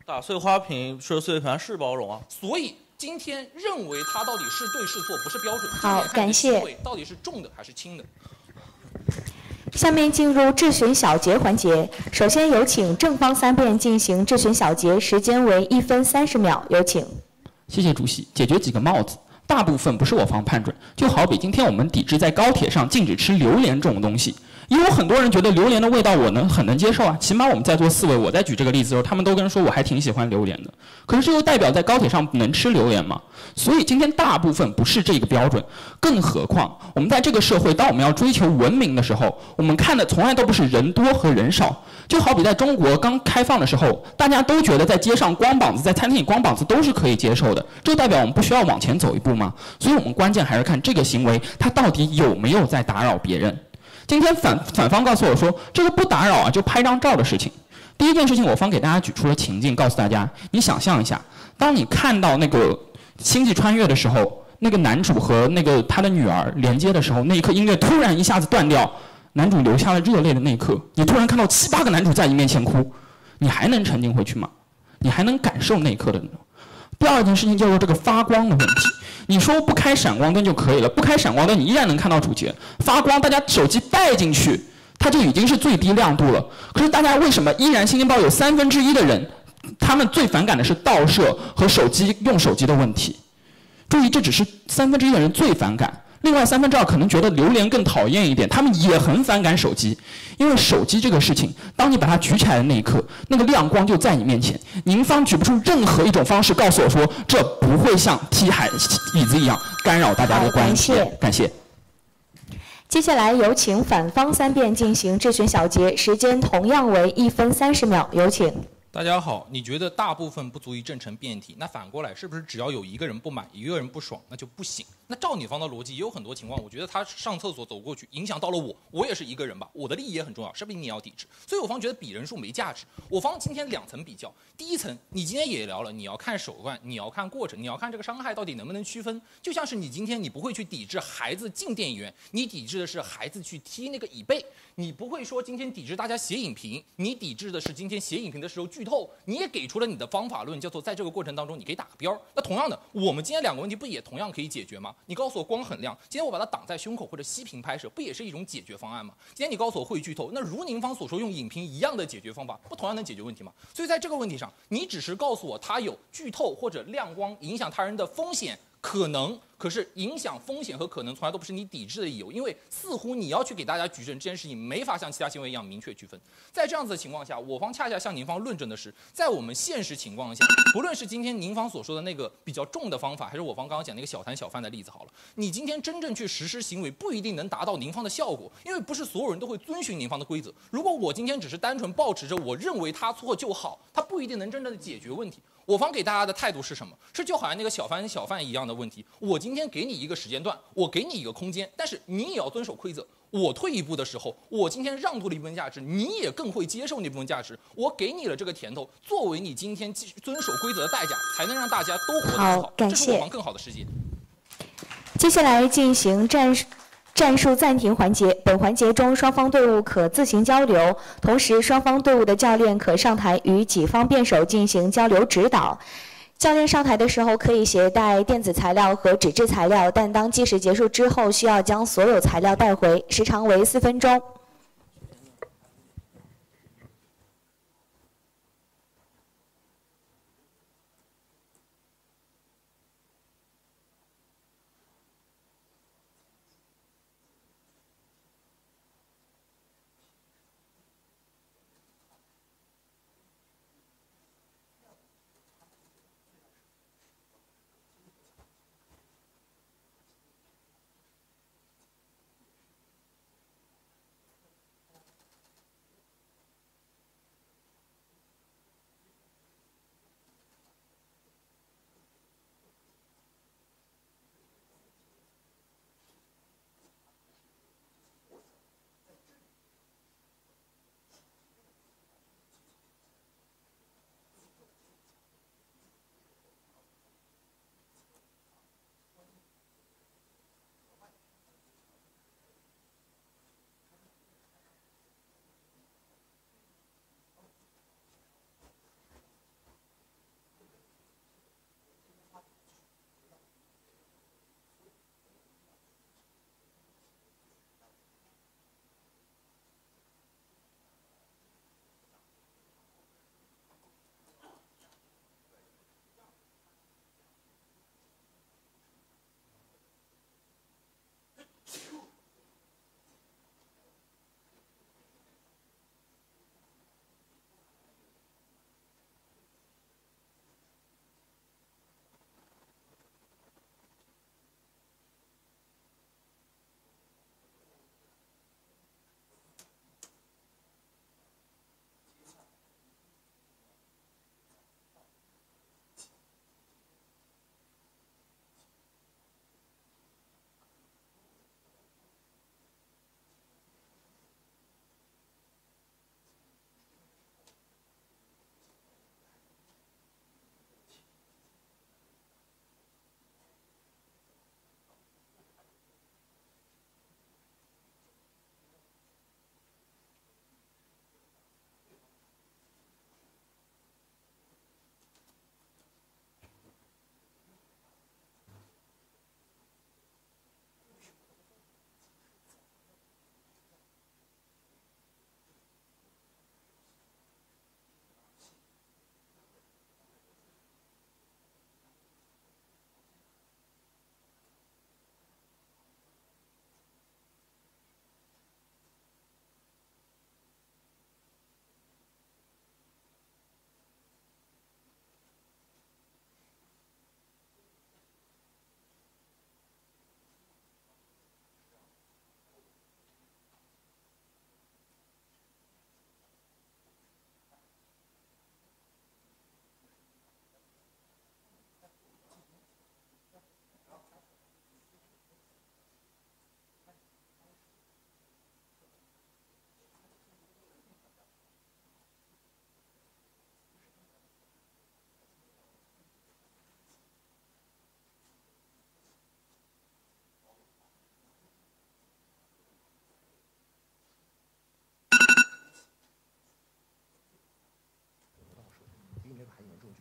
打碎花瓶是碎盘是包容啊。 所以今天认为它到底是对是错不是标准。 好，感谢。 到底是重的还是轻的？ 下面进入质询小结环节，首先有请正方3辩进行质询小结，时间为1分30秒，有请。 谢谢主席，解决几个帽子。大部分不是我方判准，就好比今天我们抵制在高铁上禁止吃榴莲这种东西，也有很多人觉得榴莲的味道我很能接受啊。起码我们在座4位，我在举这个例子的时候，他们都跟说我还挺喜欢榴莲的。可是这又代表在高铁上能吃榴莲吗？所以今天大部分不是这个标准，更何况我们在这个社会，当我们要追求文明的时候，我们看的从来都不是人多和人少。就好比在中国刚开放的时候，大家都觉得在街上光膀子，在餐厅里光膀子都是可以接受的，这代表我们不需要往前走一步吗？所以我们关键还是看这个行为，它到底有没有在打扰别人。今天反方告诉我说，这个不打扰啊，就拍张照的事情。第一件事情，我方给大家举出了情境，告诉大家，你想象一下，当你看到那个星际穿越的时候，那个男主和那个他的女儿连接的时候，那一刻音乐突然一下子断掉，男主流下了热泪的那一刻，你突然看到7、8个男主在你面前哭，你还能沉浸回去吗？你还能感受那一刻的？第二件事情叫做这个发光的问题。你说不开闪光灯就可以了，不开闪光灯你依然能看到主角发光，大家手机带进去，它就已经是最低亮度了。可是大家为什么依然新京报有1/3的人，他们最反感的是盗摄和用手机的问题？注意，这只是1/3的人最反感。另外2/3可能觉得榴莲更讨厌一点，他们也很反感手机，因为手机这个事情，当你把它举起来的那一刻，那个亮光就在你面前，您方举不出任何一种方式告诉我说，这不会像踢椅子一样干扰大家的关系。感谢。 接下来有请反方3辩进行质询小结，时间同样为1分30秒，有请。 大家好，你觉得大部分不足以证成辩题，那反过来是不是只要有一个人不满，一个人不爽，那就不行？那照你方的逻辑，也有很多情况，我觉得他上厕所走过去，影响到了我也是一个人吧，我的利益也很重要，是不是你也要抵制？所以我方觉得比人数没价值。我方今天2层比较，第一层你今天也聊了，你要看手段，你要看过程，你要看这个伤害到底能不能区分。就像是你今天你不会去抵制孩子进电影院，你抵制的是孩子去踢那个椅背，你不会说今天抵制大家写影评，你抵制的是今天写影评的时候剧透，你也给出了你的方法论，叫做在这个过程当中你可以打个标。那同样的，我们今天2个问题不也同样可以解决吗？你告诉我光很亮，今天我把它挡在胸口或者息屏拍摄，不也是一种解决方案吗？今天你告诉我会剧透，那如您方所说用影评一样的解决方法，不同样能解决问题吗？所以在这个问题上，你只是告诉我它有剧透或者亮光影响他人的风险可能，可是影响风险和可能从来都不是你抵制的理由，因为似乎你要去给大家举证这件事情没法像其他行为一样明确区分。在这样子的情况下，我方恰恰向您方论证的是，在我们现实情况下，不论是今天您方所说的那个比较重的方法，还是我方刚刚讲那个小摊小贩的例子好了，你今天真正去实施行为不一定能达到您方的效果，因为不是所有人都会遵循您方的规则。如果我今天只是单纯抱持着我认为他错就好，他不一定能真正的解决问题。我方给大家的态度是什么？是就好像那个小贩一样的问题。我今天给你一个时间段，我给你一个空间，但是你也要遵守规则。我退一步的时候，我今天让渡了一部分价值，你也更会接受那部分价值。我给你了这个甜头，作为你今天遵守规则的代价，才能让大家都活得更好。 感谢。 这是我方更好的世界。 接下来进行战术暂停环节，本环节中双方队伍可自行交流，同时双方队伍的教练可上台与己方辩手进行交流指导。教练上台的时候可以携带电子材料和纸质材料，但当计时结束之后，需要将所有材料带回，时长为4分钟。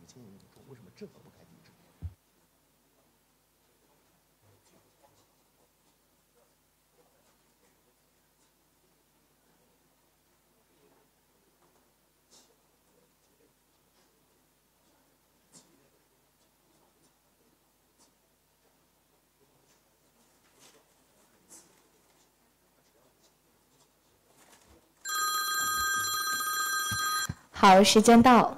清楚说为什么这个不该抵制。 好，时间到。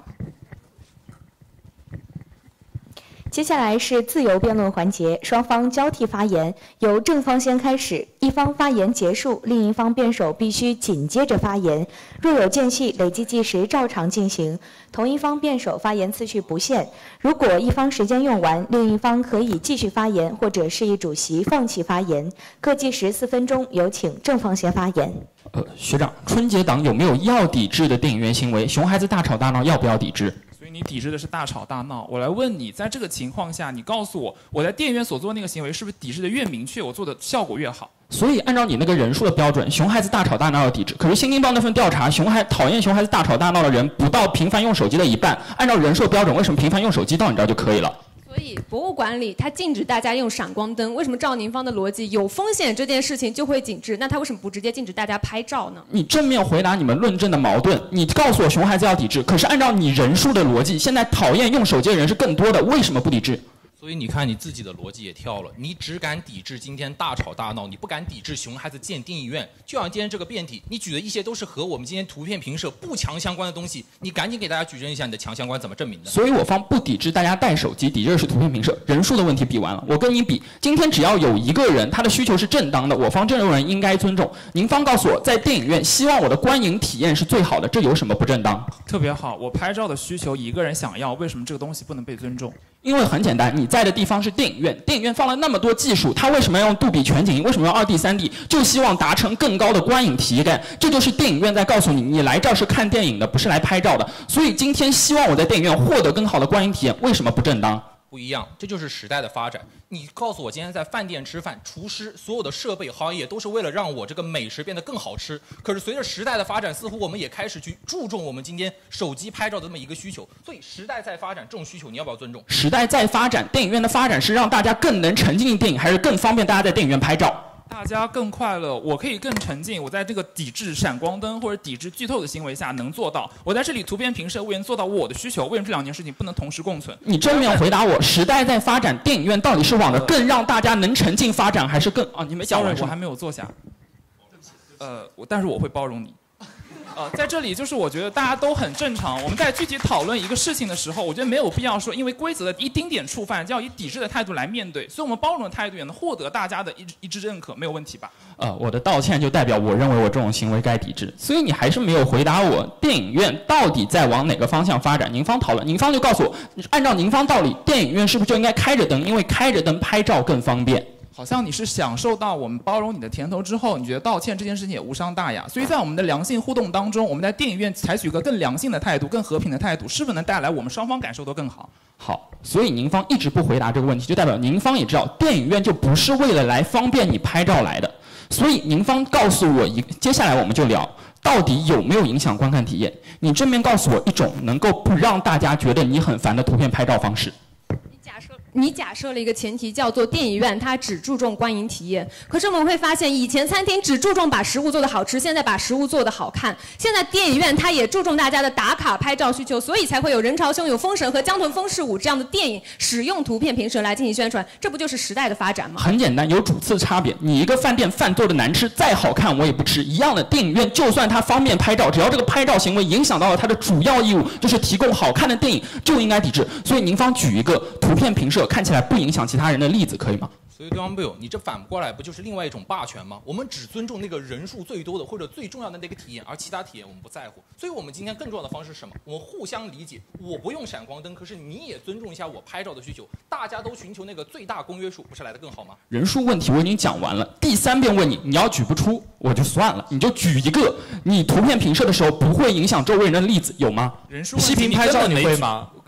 接下来是自由辩论环节，双方交替发言，由正方先开始，一方发言结束，另一方辩手必须紧接着发言。若有间隙，累计计时照常进行。同一方辩手发言次序不限，如果一方时间用完，另一方可以继续发言，或者示意主席放弃发言。各计时4分钟，有请正方先发言。 学长，春节档有没有要抵制的电影院行为？熊孩子大吵大闹要不要抵制？ 所以你抵制的是大吵大闹。我来问你，在这个情况下，你告诉我，我在电影院所做的那个行为是不是抵制的越明确，我做的效果越好？ 所以按照你那个人数的标准，熊孩子大吵大闹要抵制。可是新京报那份调查，讨厌熊孩子大吵大闹的人不到频繁用手机的一半。按照人数标准，为什么频繁用手机到你这儿就可以了？ 所以博物馆里它禁止大家用闪光灯，为什么照您方的逻辑，有风险这件事情就会禁止？那它为什么不直接禁止大家拍照呢？ 你正面回答你们论证的矛盾，你告诉我熊孩子要抵制，可是按照你人数的逻辑，现在讨厌用手机的人是更多的，为什么不抵制？ 所以你看你自己的逻辑也跳了，你只敢抵制今天大吵大闹，你不敢抵制熊孩子建电影院。就像今天这个辩题，你举的一些都是和我们今天图片评摄不强相关的东西，你赶紧给大家举证一下你的强相关怎么证明的。 所以我方不抵制大家带手机，抵制的是图片评摄。人数的问题比完了，我跟你比，今天只要有一个人他的需求是正当的，我方这种人应该尊重。您方告诉我，在电影院希望我的观影体验是最好的，这有什么不正当？ 特别好，我拍照的需求一个人想要，为什么这个东西不能被尊重？ 因为很简单，你在的地方是电影院，电影院放了那么多技术，它为什么要用杜比全景音？为什么要2D、3D？就希望达成更高的观影体验。这就是电影院在告诉你，你来这儿是看电影的，不是来拍照的。所以今天希望我在电影院获得更好的观影体验，为什么不正当？ 不一样，这就是时代的发展。你告诉我，今天在饭店吃饭，厨师所有的设备行业都是为了让我这个美食变得更好吃。可是随着时代的发展，似乎我们也开始去注重我们今天手机拍照的这么一个需求。所以时代在发展，这种需求你要不要尊重？ 时代在发展，电影院的发展是让大家更能沉浸进电影，还是更方便大家在电影院拍照？ 大家更快乐，我可以更沉浸。我在这个抵制闪光灯或者抵制剧透的行为下能做到。我在这里图片评摄为人做到我的需求，为什么这2件事情不能同时共存？ 你正面回答我，时代在发展，电影院到底是往着更让大家能沉浸发展，还是更你没讲完， 我还没有坐下。但是我会包容你。在这里就是我觉得大家都很正常。我们在具体讨论一个事情的时候，我觉得没有必要说因为规则的一丁点触犯，就要以抵制的态度来面对。所以我们包容的态度也能获得大家的一致认可，没有问题吧？ 我的道歉就代表我认为我这种行为该抵制。所以你还是没有回答我，电影院到底在往哪个方向发展？您方讨论，您方就告诉我，按照您方道理，电影院是不是就应该开着灯？因为开着灯拍照更方便。 好像你是享受到我们包容你的甜头之后，你觉得道歉这件事情也无伤大雅。所以在我们的良性互动当中，我们在电影院采取一个更良性的态度、更和平的态度，是否能带来我们双方感受都更好？ 好，所以您方一直不回答这个问题，就代表您方也知道，电影院就不是为了来方便你拍照来的。所以您方告诉我接下来我们就聊，到底有没有影响观看体验？你正面告诉我一种能够不让大家觉得你很烦的图片拍照方式。 你假设了一个前提，叫做电影院它只注重观影体验。可是我们会发现，以前餐厅只注重把食物做得好吃，现在把食物做得好看。现在电影院它也注重大家的打卡拍照需求，所以才会有人潮汹涌、封神和江豚风事舞这样的电影使用图片评审来进行宣传。这不就是时代的发展吗？ 很简单，有主次差别。你一个饭店饭做的难吃，再好看我也不吃。一样的，电影院就算它方便拍照，只要这个拍照行为影响到了它的主要义务，就是提供好看的电影，就应该抵制。所以您方举一个图片评摄看起来不影响其他人的例子，可以吗？ 所以对方辩友，你这反过来不就是另外一种霸权吗？我们只尊重那个人数最多的或者最重要的那个体验，而其他体验我们不在乎。所以我们今天更重要的方式是什么？我们互相理解，我不用闪光灯，可是你也尊重一下我拍照的需求，大家都寻求那个最大公约数，不是来得更好吗？ 人数问题我已经讲完了，第3遍问你，你要举不出我就算了，你就举一个你图片评摄的时候不会影响周围人的例子，有吗？ 人数息屏拍照你会吗？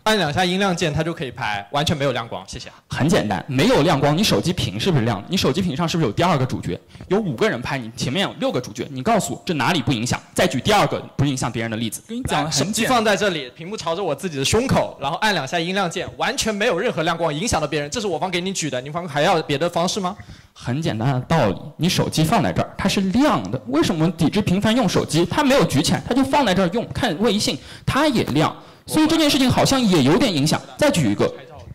按2下音量键它就可以拍，完全没有亮光。谢谢。 很简单，没有亮光，你手机屏是不是亮的？你手机屏上是不是有第2个主角？有5个人拍你，前面有6个主角，你告诉我这哪里不影响？再举第2个不影响别人的例子。 跟你讲， 手机放在这里，屏幕朝着我自己的胸口，然后按2下音量键，完全没有任何亮光影响到别人。这是我方给你举的，你方还要别的方式吗？ 很简单的道理，你手机放在这儿，它是亮的。为什么我们抵制频繁用手机？它没有举起来，它就放在这儿用，看微信，它也亮。所以这件事情好像也有点影响。再举一个。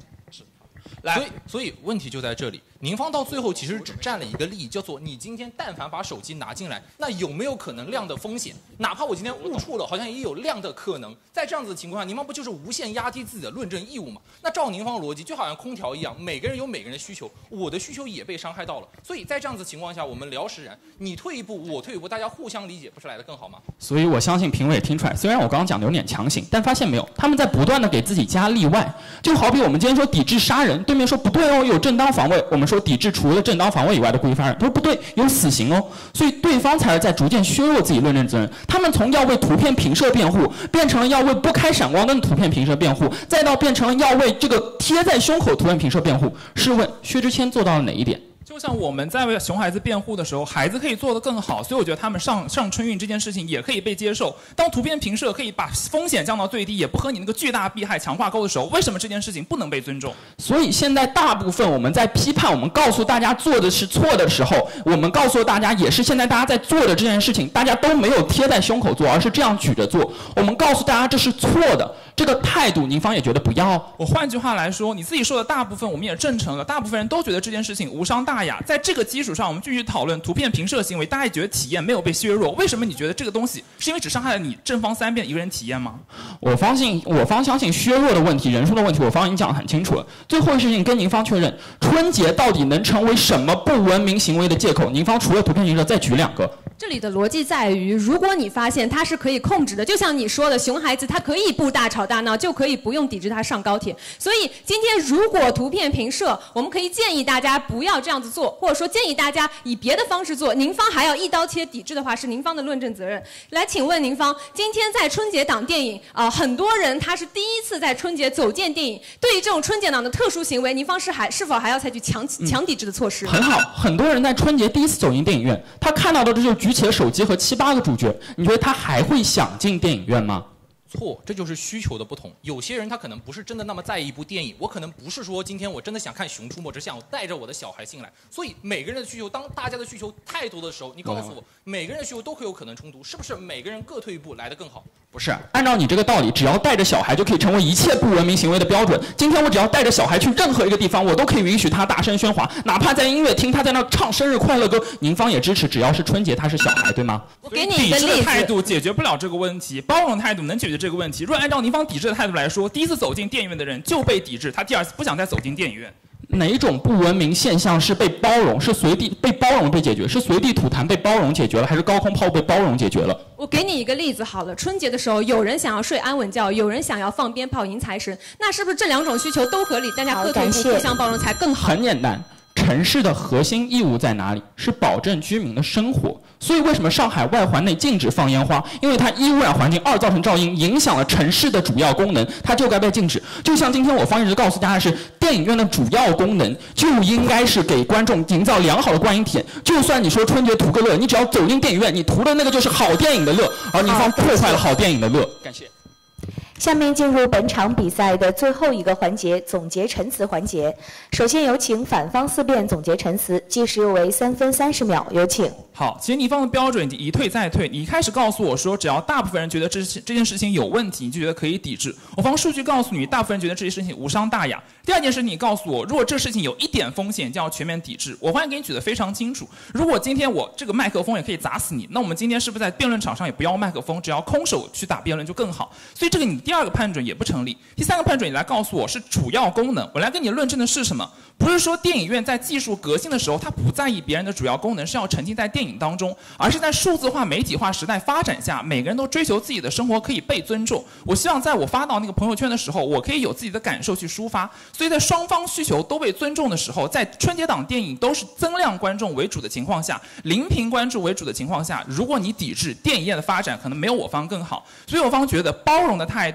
所以问题就在这里，您方到最后其实只占了一个例，叫做你今天但凡把手机拿进来，那有没有可能亮的风险？哪怕我今天误触了，好像也有亮的可能。在这样子的情况下，您方不就是无限压低自己的论证义务吗？那照您方逻辑，就好像空调一样，每个人有每个人的需求，我的需求也被伤害到了。所以在这样子的情况下，我们聊实然，你退一步，我退一步，大家互相理解，不是来得更好吗？ 所以我相信评委听出来，虽然我刚刚讲的有点强行，但发现没有，他们在不断的给自己加例外。就好比我们今天说抵制杀人，对面说不对哦，有正当防卫。我们说抵制除了正当防卫以外的故意杀人，他说不对，有死刑哦。所以对方才是在逐渐削弱自己论证责任。他们从要为图片平射辩护，变成了要为不开闪光灯的图片平射辩护，再到变成了要为这个贴在胸口图片平射辩护。试问薛之谦做到了哪一点？ 就像我们在为熊孩子辩护的时候，孩子可以做得更好，所以我觉得他们上春运这件事情也可以被接受。当图片平射可以把风险降到最低，也不和你那个巨大弊害强挂钩的时候，为什么这件事情不能被尊重？ 所以现在大部分我们在批判，我们告诉大家做的是错的时候，我们告诉大家也是现在大家在做的这件事情，大家都没有贴在胸口做，而是这样举着做。我们告诉大家这是错的，这个态度您方也觉得不要。 我换句话来说，你自己说的大部分我们也证成了，大部分人都觉得这件事情无伤大雅。在这个基础上，我们继续讨论图片平射行为，大家也觉得体验没有被削弱。为什么你觉得这个东西是因为只伤害了你正方3边一个人体验吗？ 我方相信削弱的问题、人数的问题，我方已经讲得很清楚了。最后一事情跟您方确认，春节到底能成为什么不文明行为的借口？您方除了图片平射，再举2个。 这里的逻辑在于，如果你发现它是可以控制的，就像你说的，熊孩子他可以不大吵大闹，就可以不用抵制他上高铁。所以今天如果图片平射，我们可以建议大家不要这样子做，或者说建议大家以别的方式做。您方还要一刀切抵制的话，是您方的论证责任。来，请问您方，今天在春节档电影很多人他是第一次在春节走进电影，对于这种春节档的特殊行为，您方是否还要采取强抵制的措施？ 很好，很多人在春节第一次走进电影院，他看到的这就是举起了手机和7、8个主角，你觉得他还会想进电影院吗？ 错，这就是需求的不同。有些人他可能不是真的那么在意一部电影，我可能不是说今天我真的想看《熊出没》，只想带着我的小孩进来。所以每个人的需求，当大家的需求太多的时候，你告诉我，每个人的需求都会有可能冲突，是不是每个人各退一步来得更好？ 不是，按照你这个道理，只要带着小孩就可以成为一切不文明行为的标准。今天我只要带着小孩去任何一个地方，我都可以允许他大声喧哗，哪怕在音乐厅他在那唱生日快乐歌，您方也支持，只要是春节他是小孩，对吗？ 我给你一个例子。 抵制的态度解决不了这个问题，包容态度能解决这个问题。若按照您方抵制的态度来说，第一次走进电影院的人就被抵制，他第2次不想再走进电影院。 哪种不文明现象是被包容，是随地被包容被解决，是随地吐痰被包容解决了，还是高空抛物被包容解决了？ 我给你一个例子好了，春节的时候有人想要睡安稳觉，有人想要放鞭炮迎财神，那是不是这2种需求都合理，大家各退一步互相包容才更好？ 很简单，城市的核心义务在哪里？是保证居民的生活。所以为什么上海外环内禁止放烟花？因为它1污染环境，2造成噪音，影响了城市的主要功能，它就该被禁止。就像今天我方一直告诉大家的是，电影院的主要功能就应该是给观众营造良好的观影体验。就算你说春节图个乐，你只要走进电影院，你图的那个就是好电影的乐，而您方破坏了好电影的乐。 感谢。 下面进入本场比赛的最后一个环节——总结陈词环节。首先有请反方4辩总结陈词，计时为3分30秒，有请。 好，其实你方的标准一退再退。你一开始告诉我说，只要大部分人觉得这件事情有问题，你就觉得可以抵制。我方数据告诉你，大部分人觉得这件事情无伤大雅。第2件事，你告诉我，如果这事情有一点风险，就要全面抵制。我发现给你举得非常清楚。如果今天我这个麦克风也可以砸死你，那我们今天是不是在辩论场上也不要麦克风，只要空手去打辩论就更好？所以这个你第2个判准也不成立。第3个判准，你来告诉我是主要功能。我来跟你论证的是什么？不是说电影院在技术革新的时候，它不在意别人的主要功能是要沉浸在电影当中，而是在数字化、媒体化时代发展下，每个人都追求自己的生活可以被尊重。我希望在我发到那个朋友圈的时候，我可以有自己的感受去抒发。所以在双方需求都被尊重的时候，在春节档电影都是增量观众为主的情况下，零屏关注为主的情况下，如果你抵制电影业的发展，可能没有我方更好。所以我方觉得包容的态度。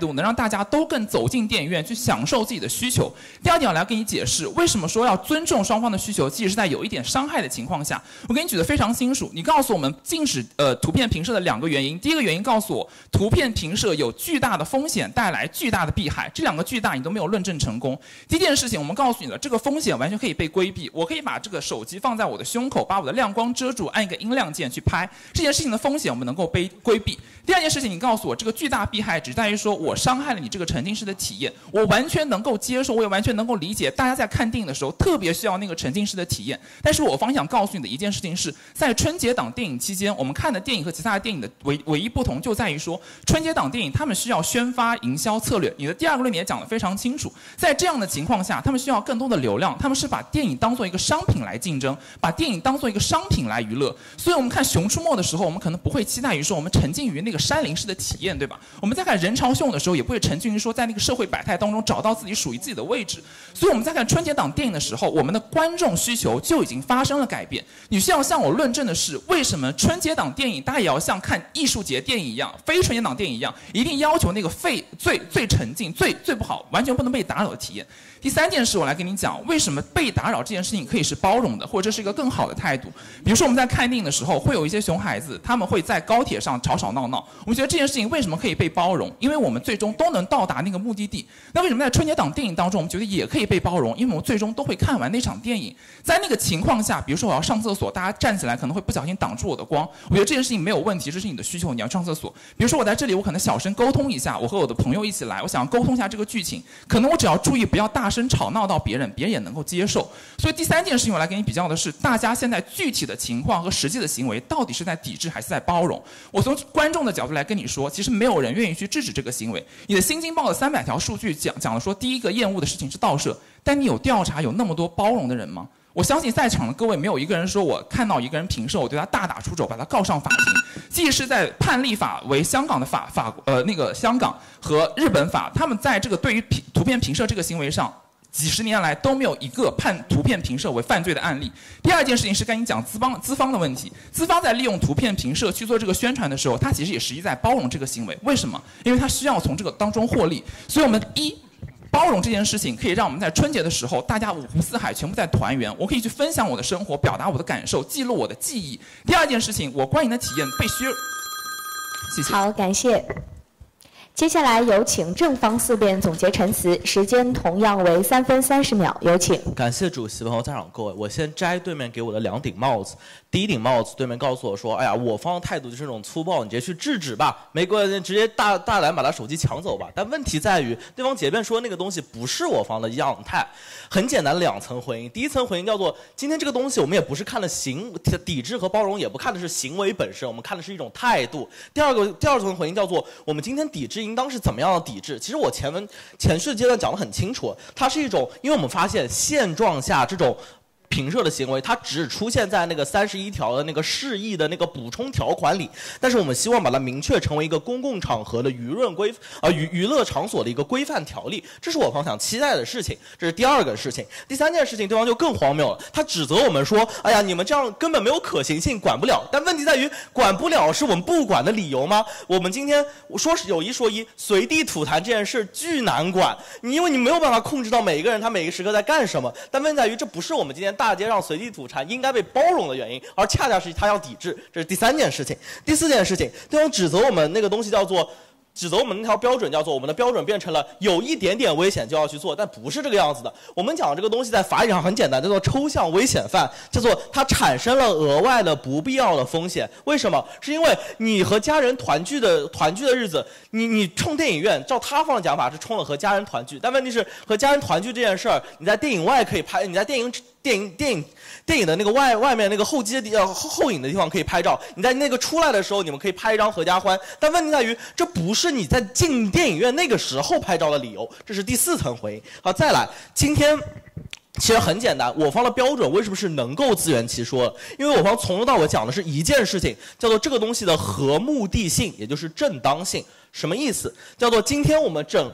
度，能让大家都更走进电影院去享受自己的需求。第二点，我来给你解释为什么说要尊重双方的需求，即使是在有一点伤害的情况下。我给你举得非常清楚，你告诉我们禁止图片评摄的2个原因。第一个原因告诉我，图片评摄有巨大的风险，带来巨大的弊害，这2个巨大你都没有论证成功。第一件事情，我们告诉你了，这个风险完全可以被规避，我可以把这个手机放在我的胸口，把我的亮光遮住，按一个音量键去拍，这件事情的风险我们能够被规避。第二件事情，你告诉我这个巨大弊害只在于说我伤害了你这个沉浸式的体验，我完全能够接受，我也完全能够理解，大家在看电影的时候特别需要那个沉浸式的体验。但是我方想告诉你的一件事情是，在春节档电影期间，我们看的电影和其他的电影的唯一不同就在于说，春节档电影他们需要宣发营销策略。你的第2个论点也讲得非常清楚，在这样的情况下，他们需要更多的流量，他们是把电影当做一个商品来竞争，把电影当做一个商品来娱乐。所以我们看《熊出没》的时候，我们可能不会期待于说我们沉浸于那个山林式的体验，对吧？我们在看人潮汹涌的时候，也不会沉浸于说在那个社会百态当中找到自己属于自己的位置。所以我们在看春节档电影的时候，我们的观众需求就已经发生了改变。你需要向我论证的是，为什么春节档电影大家也要像看艺术节电影一样，非春节档电影一样，一定要求那个最沉浸、最不好、完全不能被打扰的体验。第3件事，我来跟你讲，为什么被打扰这件事情可以是包容的，或者是一个更好的态度。比如说我们在看电影的时候，会有一些熊孩子，他们会在高铁上吵吵闹闹。我们觉得这件事情为什么可以被包容？因为我们最终都能到达那个目的地。那为什么在春节档电影当中，我们觉得也可以被包容？因为我们最终都会看完那场电影。在那个情况下，比如说我要上厕所，大家站起来可能会不小心挡住我的光，我觉得这件事情没有问题，这是你的需求，你要上厕所。比如说我在这里，我可能小声沟通一下，我和我的朋友一起来，我想要沟通一下这个剧情，可能我只要注意不要大声吵闹到别人也能够接受。所以第3件事情我来给你比较的是，大家现在具体的情况和实际的行为到底是在抵制还是在包容。我从观众的角度来跟你说，其实没有人愿意去制止这个行为。你的新京报的300条数据讲了说，第一个厌恶的事情是盗摄，但你有调查有那么多包容的人吗？我相信在场的各位没有一个人说我看到一个人评摄，我对他大打出手，把他告上法庭。即使在判例法为香港的香港和日本法，他们在这个对于图片评摄这个行为上，几十年来都没有一个判图片评摄为犯罪的案例。第2件事情是跟你讲资方的问题，资方在利用图片评摄去做这个宣传的时候，他其实也实际在包容这个行为。为什么？因为他需要从这个当中获利。所以我们包容这件事情可以让我们在春节的时候，大家五湖四海全部在团圆，我可以去分享我的生活，表达我的感受，记录我的记忆。第2件事情，我观影的体验被削。谢谢。 好，感谢。接下来有请正方4辩总结陈词，时间同样为3分30秒，有请。 感谢主席和在场各位，我先摘对面给我的2顶帽子。第1顶帽子，对面告诉我说：“哎呀，我方的态度就是这种粗暴，你直接去制止吧，没关系，直接大胆把他手机抢走吧。”但问题在于，对方结辩说那个东西不是我方的样态。很简单的2层回应，第1层回应叫做：今天这个东西我们也不是看了抵制和包容，也不看的是行为本身，我们看的是一种态度。第二层回应叫做：我们今天抵制应当是怎么样的抵制？其实我前序的阶段讲得很清楚，它是一种，因为我们发现现状下这种评摄的行为，它只出现在那个31条的那个释义的那个补充条款里，但是我们希望把它明确成为一个公共场合的娱乐场所的一个规范条例，这是我方想期待的事情。这是第2个事情。第3件事情，对方就更荒谬了，他指责我们说：“哎呀，你们这样根本没有可行性，管不了。”但问题在于，管不了是我们不管的理由吗？我们今天说是有一说一，随地吐痰这件事巨难管，因为你没有办法控制到每一个人他每个时刻在干什么。但问题在于，这不是我们今天大街上随地吐痰应该被包容的原因，而恰恰是他要抵制。这是第3件事情。第4件事情，对方指责我们那个东西叫做。指责我们那条标准叫做我们的标准变成了有一点点危险就要去做，但不是这个样子的。我们讲这个东西在法理上很简单，叫做抽象危险犯，叫做它产生了额外的不必要的风险。为什么？是因为你和家人团聚的日子，你冲电影院，照他方的讲法是冲了和家人团聚，但问题是和家人团聚这件事儿，你在电影外可以拍，你在电影的那个外面那个后影的地方可以拍照，你在那个出来的时候你们可以拍一张合家欢，但问题在于这不是你在进电影院那个时候拍照的理由，这是第4层回应。好，再来，今天其实很简单，我方的标准为什么是能够自圆其说？因为我方从头到尾讲的是一件事情，叫做这个东西的合目的性，也就是正当性。什么意思？叫做今天我们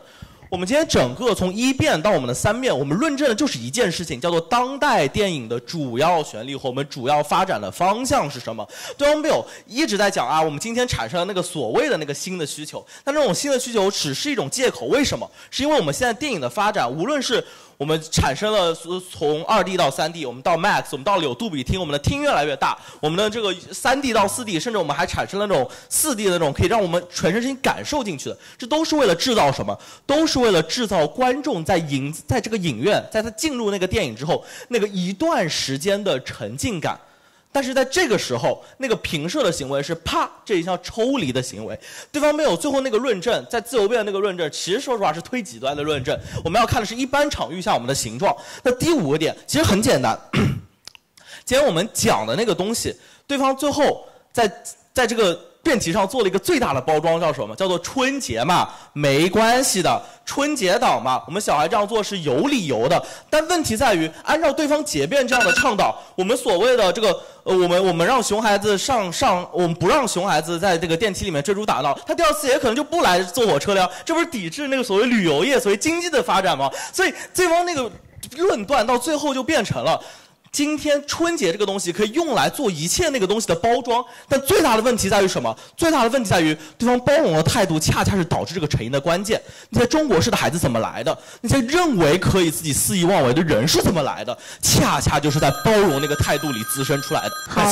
我们今天整个从1辩到我们的3辩，我们论证的就是一件事情，叫做当代电影的主要旋律和我们主要发展的方向是什么。对方 Bill 一直在讲啊，我们今天产生了那个所谓的那个新的需求，但这种新的需求只是一种借口。为什么？是因为我们现在电影的发展，无论是我们产生了从2D 到3D， 我们到 Max， 我们到了有杜比厅，我们的厅越来越大，我们的这个3D 到4D， 甚至我们还产生了那种4D 的那种可以让我们全身心感受进去的，这都是为了制造什么？都是为了制造观众在这个影院，在他进入那个电影之后，那个一段时间的沉浸感。但是在这个时候，那个平射的行为是啪这一项抽离的行为。对方没有最后那个论证，在自由辩的那个论证，其实说实话是推极端的论证。我们要看的是一般场域下我们的形状。那第5个点其实很简单，今天我们讲的那个东西，对方最后在这个辩题上做了一个最大的包装，叫什么？叫做春节嘛，没关系的，春节档嘛，我们小孩这样做是有理由的。但问题在于，按照对方结辩这样的倡导，我们所谓的这个我们让熊孩子我们不让熊孩子在这个电梯里面追逐打闹，他第2次也可能就不来坐火车了，这不是抵制那个所谓旅游业、所谓经济的发展吗？所以对方那个论断到最后就变成了。今天春节这个东西可以用来做一切那个东西的包装，但最大的问题在于什么？最大的问题在于对方包容的态度，恰恰是导致这个成因的关键。那些中国式的孩子怎么来的？那些认为可以自己肆意妄为的人是怎么来的？恰恰就是在包容那个态度里滋生出来的。 好，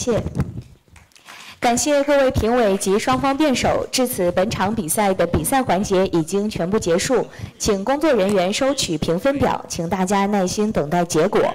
感谢各位评委及双方辩手。至此，本场比赛的比赛环节已经全部结束，请工作人员收取评分表，请大家耐心等待结果。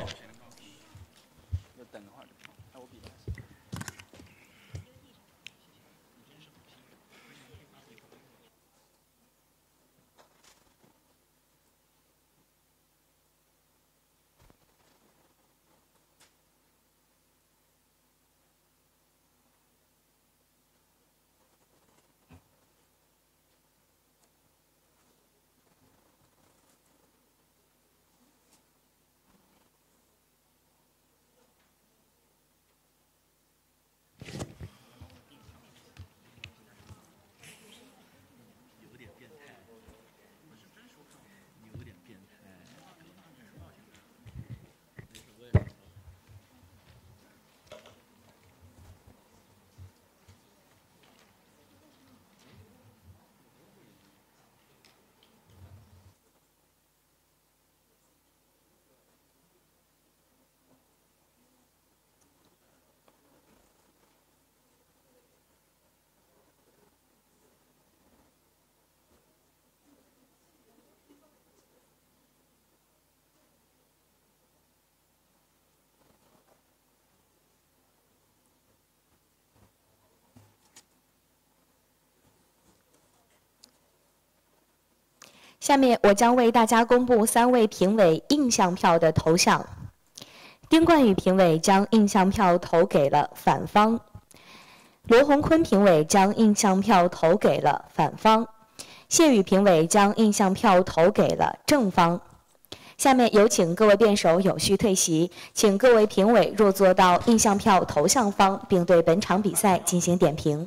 下面我将为大家公布3位评委印象票的投项。丁冠宇评委将印象票投给了反方，罗洪坤评委将印象票投给了反方，谢宇评委将印象票投给了正方。下面有请各位辩手有序退席，请各位评委入座到印象票投向方，并对本场比赛进行点评。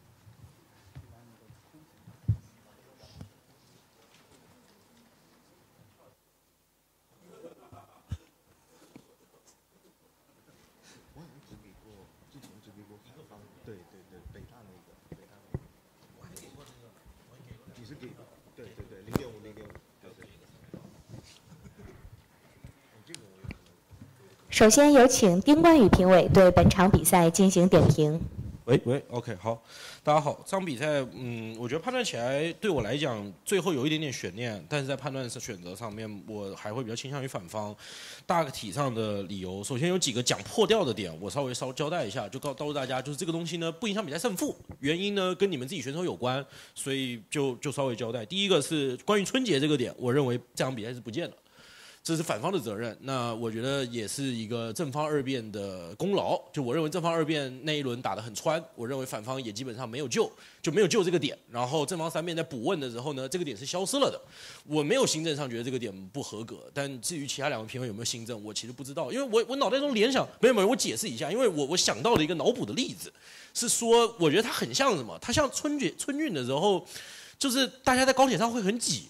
首先有请丁冠宇评委对本场比赛进行点评。 喂 ，OK， 好，大家好。这场比赛，我觉得判断起来对我来讲，最后有一点点悬念，但是在判断选择上面，我还会比较倾向于反方。大体上的理由，首先有几个讲破掉的点，我稍微交代一下，就告诉大家，就是这个东西呢不影响比赛胜负，原因呢跟你们自己选手有关，所以就稍微交代。第一个是关于春节这个点，我认为这场比赛是不见了。这是反方的责任，那我觉得也是一个正方2辩的功劳。就我认为正方2辩那一轮打得很穿，我认为反方也基本上没有救这个点。然后正方3辩在补问的时候呢，这个点是消失了的。我没有行政上觉得这个点不合格，但至于其他2个评委有没有行政，我其实不知道，因为我脑袋中联想没有，我解释一下，因为我想到了一个脑补的例子，是说我觉得它很像什么？它像春运的时候，就是大家在高铁上会很挤。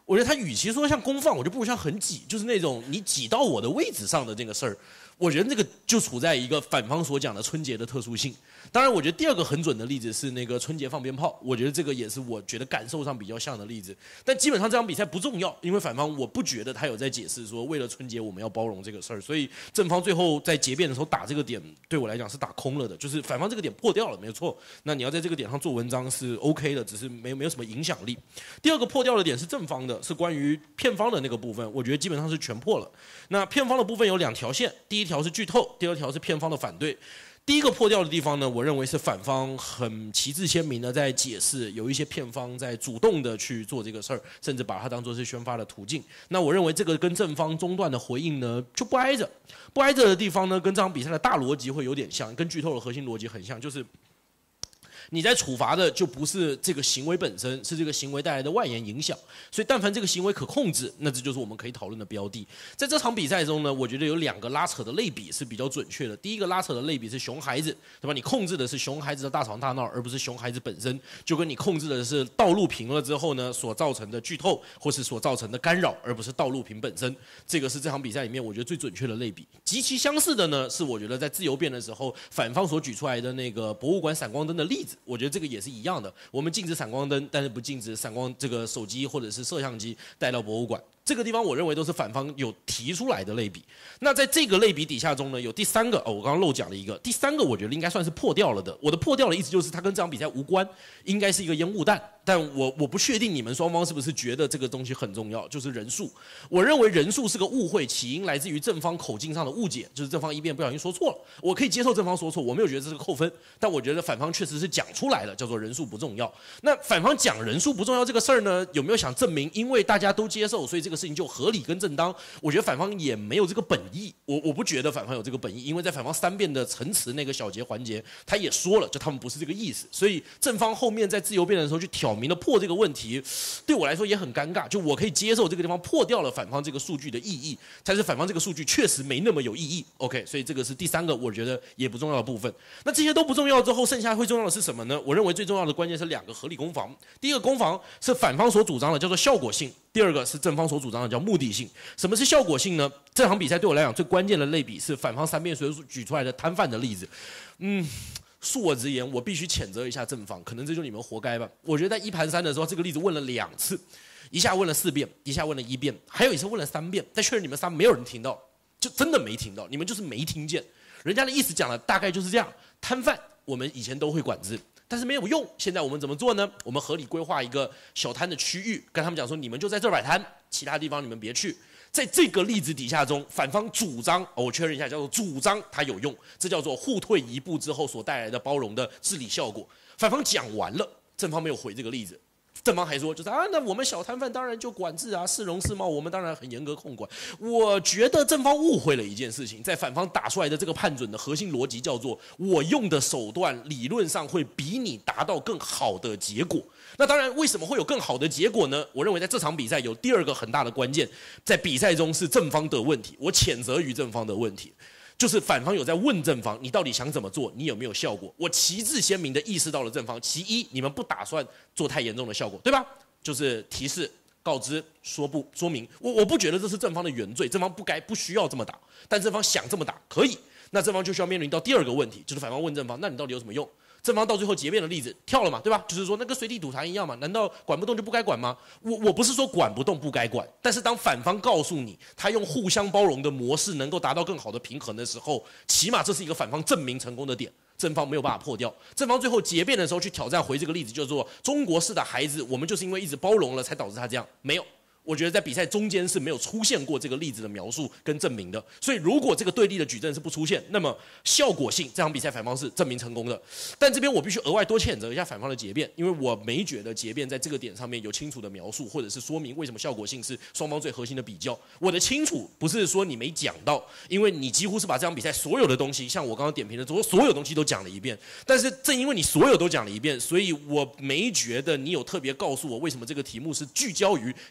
我觉得他与其说像公放，我就不如像很挤，就是那种你挤到我的位置上的这个事儿。我觉得这个就处在一个反方所讲的春节的特殊性。当然，我觉得第二个很准的例子是那个春节放鞭炮，我觉得这个也是我觉得感受上比较像的例子。但基本上这场比赛不重要，因为反方我不觉得他有在解释说为了春节我们要包容这个事儿，所以正方最后在结辩的时候打这个点，对我来讲是打空了的，就是反方这个点破掉了，没有错。那你要在这个点上做文章是 OK 的，只是没有什么影响力。第二个破掉的点是正方的，是关于骗方的那个部分，我觉得基本上是全破了。那骗方的部分有2条线，第一条是剧透，第二条是骗方的反对。第一个破掉的地方呢，我认为是反方很旗帜鲜明的在解释，有一些骗方在主动的去做这个事儿，甚至把它当作是宣发的途径。那我认为这个跟正方中段的回应呢就不挨着，不挨着的地方呢跟这场比赛的大逻辑会有点像，跟剧透的核心逻辑很像，就是你在处罚的就不是这个行为本身，是这个行为带来的外延影响。所以但凡这个行为可控制，那这就是我们可以讨论的标的。在这场比赛中呢，我觉得有2个拉扯的类比是比较准确的。第一个拉扯的类比是熊孩子，对吧？你控制的是熊孩子的大吵大闹，而不是熊孩子本身，就跟你控制的是道路屏了之后呢所造成的剧透或是所造成的干扰，而不是道路屏本身。这个是这场比赛里面我觉得最准确的类比。极其相似的呢，是我觉得在自由辩的时候反方所举出来的那个博物馆闪光灯的例子。我觉得这个也是一样的，我们禁止闪光灯，但是不禁止闪光这个手机或者是摄像机带到博物馆。这个地方我认为都是反方有提出来的类比。那在这个类比底下中呢，有第3个我刚刚漏讲了一个，第3个我觉得应该算是破掉了的。我的破掉的意思就是它跟这场比赛无关，应该是一个烟雾弹。但我不确定你们双方是不是觉得这个东西很重要，就是人数。我认为人数是个误会，起因来自于正方口径上的误解，就是正方一辩不小心说错了。我可以接受正方说错，我没有觉得这是个扣分，但我觉得反方确实是讲出来了，叫做人数不重要。那反方讲人数不重要这个事儿呢，有没有想证明因为大家都接受，所以这个事情就合理跟正当？我觉得反方也没有这个本意，我不觉得反方有这个本意，因为在反方3辩的陈词那个小节环节，他也说了，就他们不是这个意思。所以正方后面在自由辩的时候去挑明了破这个问题，对我来说也很尴尬。就我可以接受这个地方破掉了反方这个数据的意义，但是反方这个数据确实没那么有意义。OK， 所以这个是第3个我觉得也不重要的部分。那这些都不重要之后，剩下会重要的是什么呢？我认为最重要的关键是2个合理攻防。第一个攻防是反方所主张的，叫做效果性；第二个是正方所主张的，叫目的性。什么是效果性呢？这场比赛对我来讲最关键的类比是反方3辩所举出来的摊贩的例子。恕我直言，我必须谴责一下正方，可能这就你们活该吧。我觉得在1盘3的时候，这个例子问了2次，一下问了4遍，一下问了1遍，还有一次问了3遍，但确认你们3没有人听到，就真的没听到，你们就是没听见。人家的意思讲了大概就是这样：摊贩我们以前都会管制，但是没有用。现在我们怎么做呢？我们合理规划一个小摊的区域，跟他们讲说，你们就在这儿摆摊，其他地方你们别去。在这个例子底下中，反方主张，我确认一下，叫做主张它有用，这叫做互退一步之后所带来的包容的治理效果。反方讲完了，正方没有回这个例子。正方还说，就是那我们小摊贩当然就管制啊，是容是貌，我们当然很严格控管。我觉得正方误会了一件事情，在反方打出来的这个判准的核心逻辑叫做，我用的手段理论上会比你达到更好的结果。那当然，为什么会有更好的结果呢？我认为在这场比赛有第2个很大的关键，在比赛中是正方的问题，我谴责于正方的问题。就是反方有在问正方，你到底想怎么做？你有没有效果？我旗帜鲜明的意识到了正方，其一，你们不打算做太严重的效果，对吧？就是提示、告知、说明。我不觉得这是正方的原罪，正方不需要这么打，但正方想这么打可以。那正方就需要面临到第2个问题，就是反方问正方，那你到底有什么用？正方到最后结辩的例子跳了嘛，对吧？就是说那跟随地吐痰一样嘛，难道管不动就不该管吗？我不是说管不动不该管，但是当反方告诉你他用互相包容的模式能够达到更好的平衡的时候，起码这是一个反方证明成功的点，正方没有办法破掉。正方最后结辩的时候去挑战回这个例子，就是说中国式的孩子，我们就是因为一直包容了才导致他这样，没有。我觉得在比赛中间是没有出现过这个例子的描述跟证明的，所以如果这个对立的举证是不出现，那么效果性这场比赛反方是证明成功的。但这边我必须额外多谴责一下反方的结辩，因为我没觉得结辩在这个点上面有清楚的描述，或者是说明为什么效果性是双方最核心的比较。我的清楚不是说你没讲到，因为你几乎是把这场比赛所有的东西，像我刚刚点评的所有东西都讲了一遍，但是正因为你所有都讲了一遍，所以我没觉得你有特别告诉我为什么这个题目是聚焦于效果性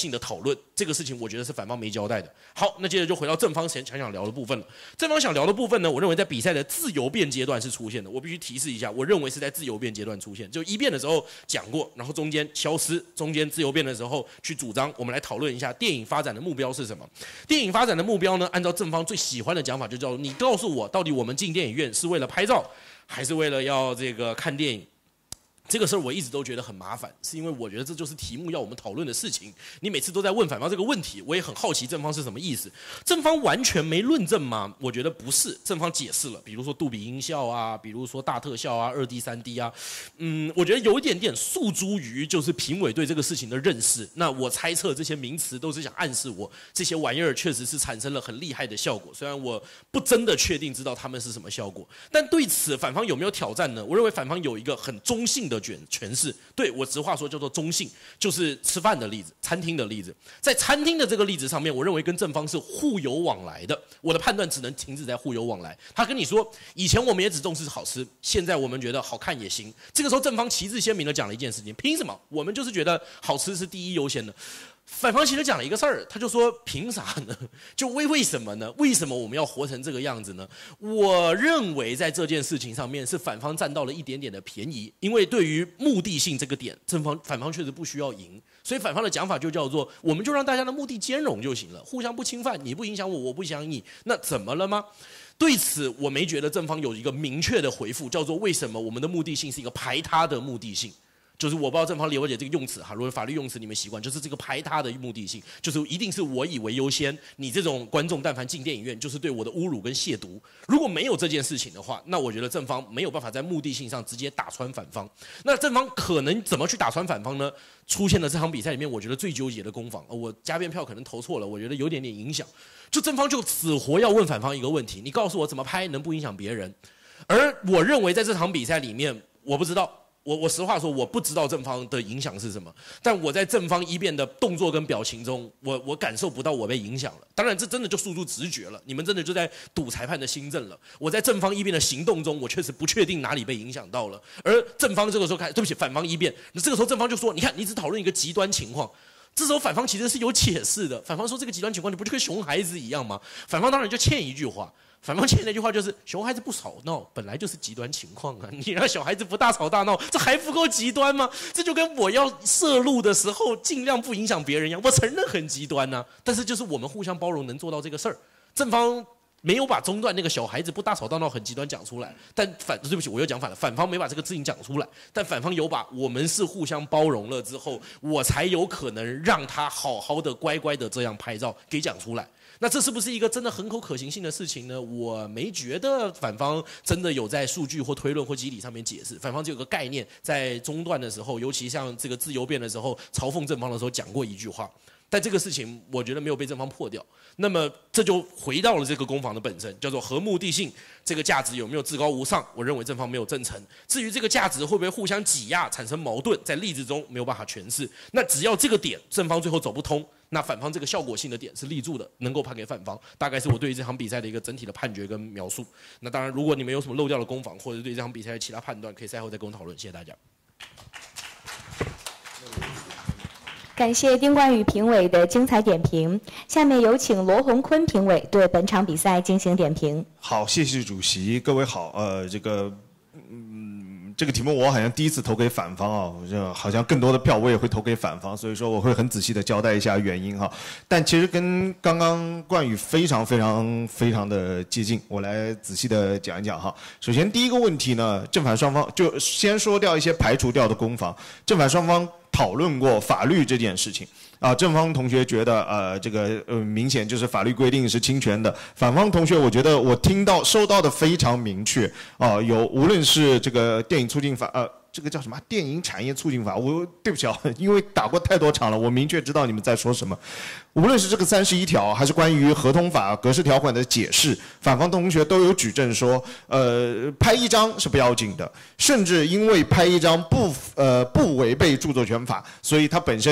性的讨论，这个事情我觉得是反方没交代的。好，那接着就回到正方想聊的部分了。正方想聊的部分呢，我认为在比赛的自由辩阶段是出现的。我必须提示一下，我认为是在自由辩阶段出现，就一辩的时候讲过，然后中间消失，中间自由辩的时候去主张，我们来讨论一下电影发展的目标是什么。电影发展的目标呢，按照正方最喜欢的讲法，就叫你告诉我，到底我们进电影院是为了拍照，还是为了要这个看电影？这个事儿我一直都觉得很麻烦，是因为我觉得这就是题目要我们讨论的事情。你每次都在问反方这个问题，我也很好奇正方是什么意思。正方完全没论证吗？我觉得不是，正方解释了，比如说杜比音效啊，比如说大特效啊，2D、3D 啊，我觉得有一点点诉诸于就是评委对这个事情的认识。那我猜测这些名词都是想暗示我这些玩意儿确实是产生了很厉害的效果，虽然我不真的确定知道他们是什么效果。但对此反方有没有挑战呢？我认为反方有一个很中性的诠释，对我直话说叫做中性，就是吃饭的例子，餐厅的例子。在餐厅的这个例子上面，我认为跟正方是互有往来的。我的判断只能停止在互有往来。他跟你说，以前我们也只重视好吃，现在我们觉得好看也行。这个时候正方旗帜鲜明的讲了一件事情，凭什么？我们就是觉得好吃是第一优先的。反方其实讲了一个事儿，他就说凭啥呢？就为什么呢？为什么我们要活成这个样子呢？我认为在这件事情上面是反方占到了一点点的便宜，因为对于目的性这个点，反方确实不需要赢，所以反方的讲法就叫做我们就让大家的目的兼容就行了，互相不侵犯，你不影响我，我不影响你，那怎么了吗？对此我没觉得正方有一个明确的回复，叫做为什么我们的目的性是一个排他的目的性。就是我不知道正方理解这个用词哈，如果法律用词你们习惯，就是这个排他的目的性，就是一定是我以为优先，你这种观众但凡进电影院就是对我的侮辱跟亵渎。如果没有这件事情的话，那我觉得正方没有办法在目的性上直接打穿反方。那正方可能怎么去打穿反方呢？出现了这场比赛里面我觉得最纠结的攻防，我加变票可能投错了，我觉得有点影响。就正方就死活要问反方一个问题，你告诉我怎么拍能不影响别人？而我认为在这场比赛里面，我不知道。我实话说，我不知道正方的影响是什么，但我在正方一辩的动作跟表情中，我感受不到我被影响了。当然，这真的就诉诸直觉了，你们真的就在赌裁判的心证了。我在正方一辩的行动中，我确实不确定哪里被影响到了。而正方这个时候对不起，反方一辩，那这个时候正方就说，你看，你只讨论一个极端情况。这时候反方其实是有解释的，反方说这个极端情况你不就跟熊孩子一样吗？反方当然就欠一句话。反方欠那句话就是熊孩子不吵闹本来就是极端情况啊，你让小孩子不大吵大闹，这还不够极端吗？这就跟我要摄入的时候尽量不影响别人一样，我承认很极端啊，但是就是我们互相包容能做到这个事儿。正方没有把中段那个小孩子不大吵大闹很极端讲出来，但对不起我又讲反了，反方没把这个字音讲出来，但反方有把我们是互相包容了之后，我才有可能让他好好的乖乖的这样拍照给讲出来。那这是不是一个真的很有可行性的事情呢？我没觉得反方真的有在数据或推论或机理上面解释，反方只有个概念，在中段的时候，尤其像这个自由辩的时候，嘲讽正方的时候讲过一句话，但这个事情我觉得没有被正方破掉。那么这就回到了这个攻防的本身，叫做和目的性这个价值有没有至高无上？我认为正方没有证成。至于这个价值会不会互相挤压产生矛盾，在例子中没有办法诠释。那只要这个点正方最后走不通，那反方这个效果性的点是立住的，能够判给反方。大概是我对于这场比赛的一个整体的判决跟描述。那当然，如果你们有什么漏掉的攻防，或者对这场比赛的其他判断，可以赛后再跟我讨论。谢谢大家。 感谢丁冠宇评委的精彩点评。下面有请罗洪坤评委对本场比赛进行点评。 好，谢谢主席，各位好。这个题目我好像第一次投给反方啊，我好像更多的票我也会投给反方，所以说我会很仔细的交代一下原因哈。但其实跟刚刚冠宇非常的接近，我来仔细的讲一讲哈。首先第一个问题呢，正反双方就先说掉一些排除掉的攻防，正反双方讨论过法律这件事情啊，正方同学觉得明显就是法律规定是侵权的，反方同学我觉得我收到的非常明确啊，有无论是这个电影促进法这个叫什么电影产业促进法，我对不起啊，因为打过太多场了，我明确知道你们在说什么。无论是这个31条，还是关于合同法格式条款的解释，反方同学都有举证说，拍一张是不要紧的，甚至因为拍一张不违背著作权法，所以它本身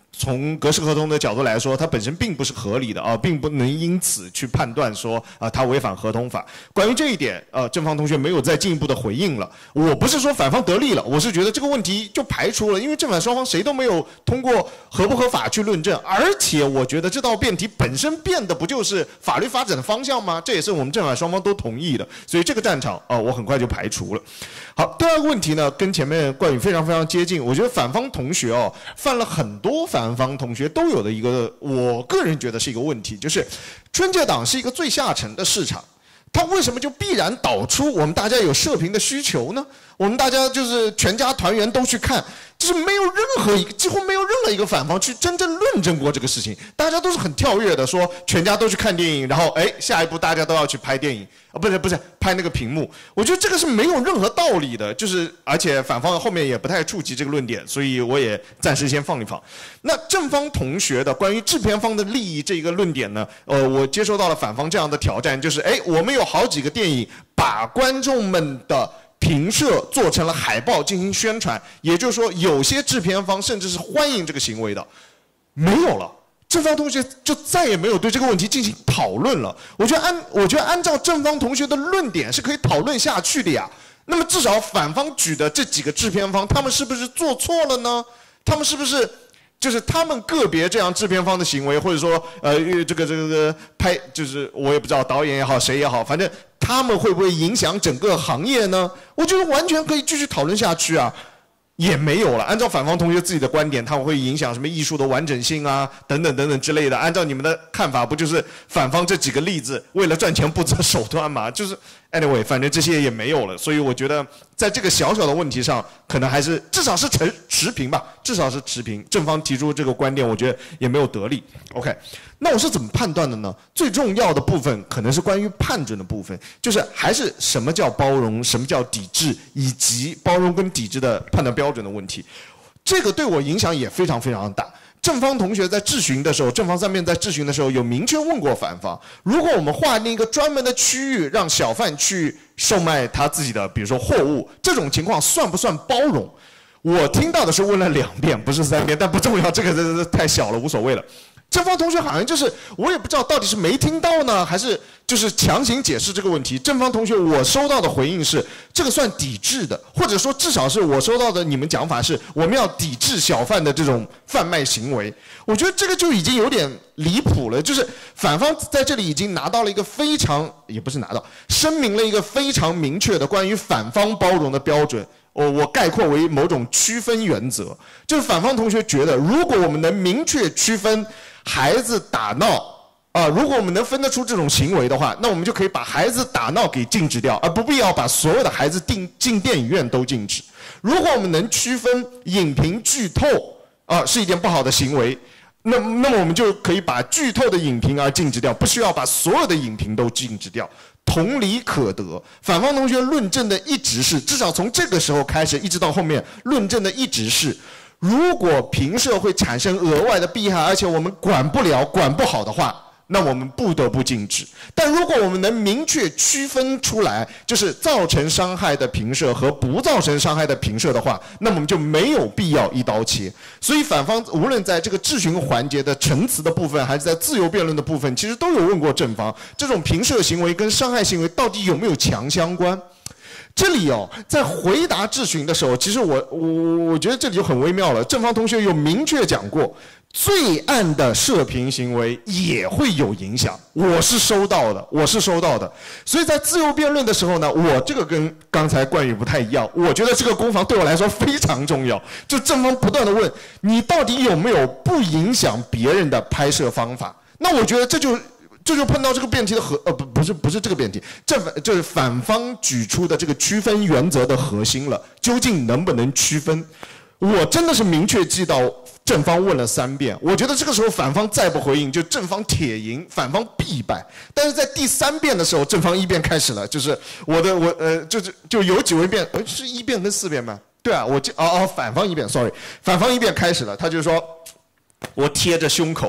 从格式合同的角度来说，它本身并不是合理的啊，并不能因此去判断说它违反合同法。关于这一点，正方同学没有再进一步的回应了。我不是说反方得利了，我是觉得这个问题就排除了，因为正反双方谁都没有通过合不合法去论证，而且我觉得这道辩题本身变的不就是法律发展的方向吗？这也是我们正反双方都同意的，所以这个战场我很快就排除了。好，第二个问题呢，跟前面冠宇非常非常接近。我觉得反方同学犯了很多反方同学都有的一个，我个人觉得是一个问题，就是春节档是一个最下沉的市场，它为什么就必然导出我们大家有射频的需求呢？我们大家就是全家团圆都去看，就是几乎没有任何一个反方去真正论证过这个事情，大家都是很跳跃的说全家都去看电影，然后下一步大家都要去拍电影不是拍那个屏幕。我觉得这个是没有任何道理的，就是而且反方后面也不太触及这个论点，所以我也暂时先放一放。那正方同学的关于制片方的利益这个论点呢，我接收到了反方这样的挑战，就是我们有好几个电影把观众们的评社做成了海报进行宣传，也就是说有些制片方甚至是欢迎这个行为的，没有了。正方同学就再也没有对这个问题进行讨论了。我觉得按照正方同学的论点是可以讨论下去的呀。那么至少反方举的这几个制片方，他们是不是做错了呢？他们是不是就是他们个别这样制片方的行为，或者说这个拍，就是我也不知道导演也好谁也好，反正他们会不会影响整个行业呢？我觉得完全可以继续讨论下去啊。也没有了。按照反方同学自己的观点，他们会影响什么艺术的完整性啊，等等等等之类的。按照你们的看法，不就是反方这几个例子为了赚钱不择手段吗？就是 anyway， 反正这些也没有了。所以我觉得在这个小小的问题上，可能还是至少是持平吧，至少是持平。正方提出这个观点，我觉得也没有得利。OK， 那我是怎么判断的呢？最重要的部分可能是关于判准的部分，就是还是什么叫包容，什么叫抵制，以及包容跟抵制的判断标准的问题。这个对我影响也非常非常大。正方同学在质询的时候，正方三辩在质询的时候有明确问过反方，如果我们划定一个专门的区域，让小贩去售卖他自己的，比如说货物，这种情况算不算包容？我听到的是问了2遍，不是3遍，但不重要，这个太小了，无所谓了。正方同学好像就是我也不知道到底是没听到呢，还是就是强行解释这个问题。正方同学我收到的回应是这个算抵制的，或者说至少是我收到的你们讲法是我们要抵制小贩的这种贩卖行为。我觉得这个就已经有点离谱了，就是反方在这里已经拿到了一个非常，也不是拿到，声明了一个非常明确的关于反方包容的标准。我概括为某种区分原则，就是反方同学觉得，如果我们能明确区分孩子打闹如果我们能分得出这种行为的话，那我们就可以把孩子打闹给禁止掉，而不必要把所有的孩子进电影院都禁止。如果我们能区分影评剧透是一件不好的行为，那么我们就可以把剧透的影评禁止掉，不需要把所有的影评都禁止掉。同理可得，反方同学论证的一直是，至少从这个时候开始一直到后面论证的一直是，如果评社会产生额外的弊害，而且我们管不了、管不好的话，那我们不得不禁止。但如果我们能明确区分出来，就是造成伤害的评社和不造成伤害的评社的话，那么我们就没有必要一刀切。所以反方无论在这个质询环节的陈词的部分，还是在自由辩论的部分，其实都有问过正方，这种评社行为跟伤害行为到底有没有强相关？这里在回答质询的时候，其实我觉得这里就很微妙了。正方同学有明确讲过，罪案的射频行为也会有影响，我是收到的。所以在自由辩论的时候呢，我这个跟刚才冠宇不太一样，我觉得这个攻防对我来说非常重要。就正方不断的问你到底有没有不影响别人的拍摄方法，那我觉得这就碰到这个辩题的不是这个辩题，就是反方举出的这个区分原则的核心了。究竟能不能区分？我真的是明确记到正方问了3遍，我觉得这个时候反方再不回应，就正方铁赢，反方必败。但是在第3遍的时候，正方1辩开始了，就是就有几位辩是1辩跟4辩吗？对啊，反方1辩 ，sorry， 反方1辩开始了，他就说我贴着胸口。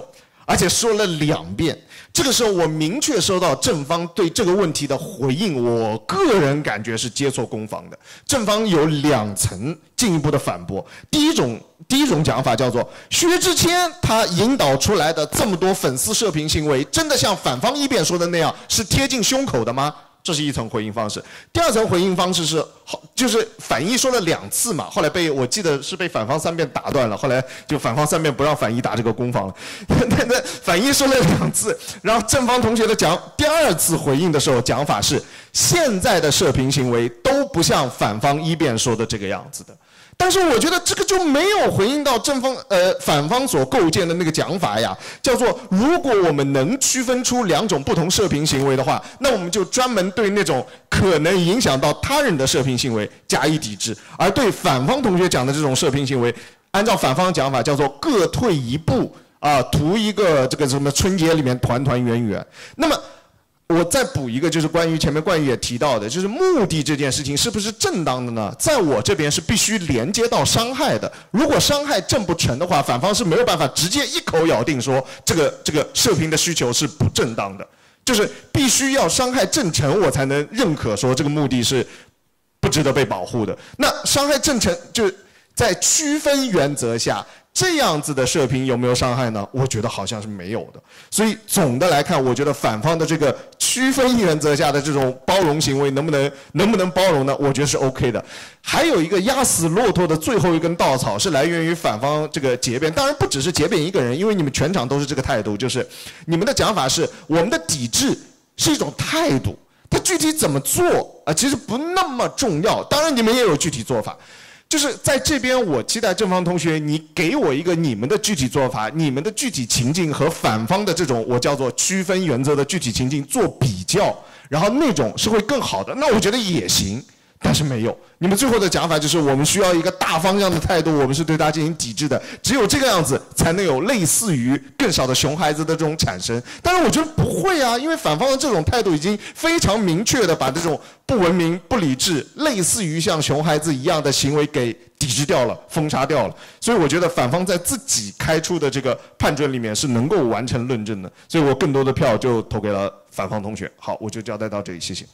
而且说了2遍。这个时候我明确收到正方对这个问题的回应，我个人感觉是接错攻防的。正方有2层进一步的反驳。第一种讲法叫做薛之谦他引导出来的这么多粉丝射频行为，真的像反方一辩说的那样是贴近胸口的吗？这是一层回应方式。第二层回应方式是，就是反一说了2次嘛，后来我记得是被反方3辩打断了，后来就反方3辩不让反一打这个攻防了。那反一说了2次，然后正方同学的第2次回应的时候讲法是，现在的射频行为都不像反方一辩说的这个样子的。但是我觉得这个就没有回应到反方所构建的那个讲法呀，叫做如果我们能区分出2种不同射频行为的话，那我们就专门对那种可能影响到他人的射频行为加以抵制，而对反方同学讲的这种射频行为，按照反方讲法叫做各退一步啊，图一个这个什么春节里面团团圆圆。那么我再补一个，就是关于前面冠宇也提到的，就是目的这件事情是不是正当的呢？在我这边是必须连接到伤害的。如果伤害正不成的话，反方是没有办法直接一口咬定说这个射频的需求是不正当的，就是必须要伤害正成，我才能认可说这个目的是不值得被保护的。那伤害正成就在区分原则下，这样子的射频有没有伤害呢？我觉得好像是没有的。所以总的来看，我觉得反方的这个区分原则下的这种包容行为能不能包容呢？我觉得是 OK 的。还有一个压死骆驼的最后一根稻草是来源于反方这个结辩，当然不只是结辩一个人，因为你们全场都是这个态度，就是你们的讲法是我们的抵制是一种态度，它具体怎么做啊，其实不那么重要。当然你们也有具体做法。就是在这边，我期待正方同学，你给我一个你们的具体做法，你们的具体情境和反方的这种我叫做区分原则的具体情境做比较，然后那种是会更好的。那我觉得也行，但是没有。你们最后的讲法就是我们需要一个大方向的态度，我们是对它进行抵制的，只有这个样子才能有类似于更少的熊孩子的这种产生。但是我觉得不会啊，因为反方的这种态度已经非常明确的把这种不文明、不理智、类似于像熊孩子一样的行为给抵制掉了、封杀掉了。所以我觉得反方在自己开出的这个判准里面是能够完成论证的，所以我更多的票就投给了反方同学。好，我就交代到这里，谢谢。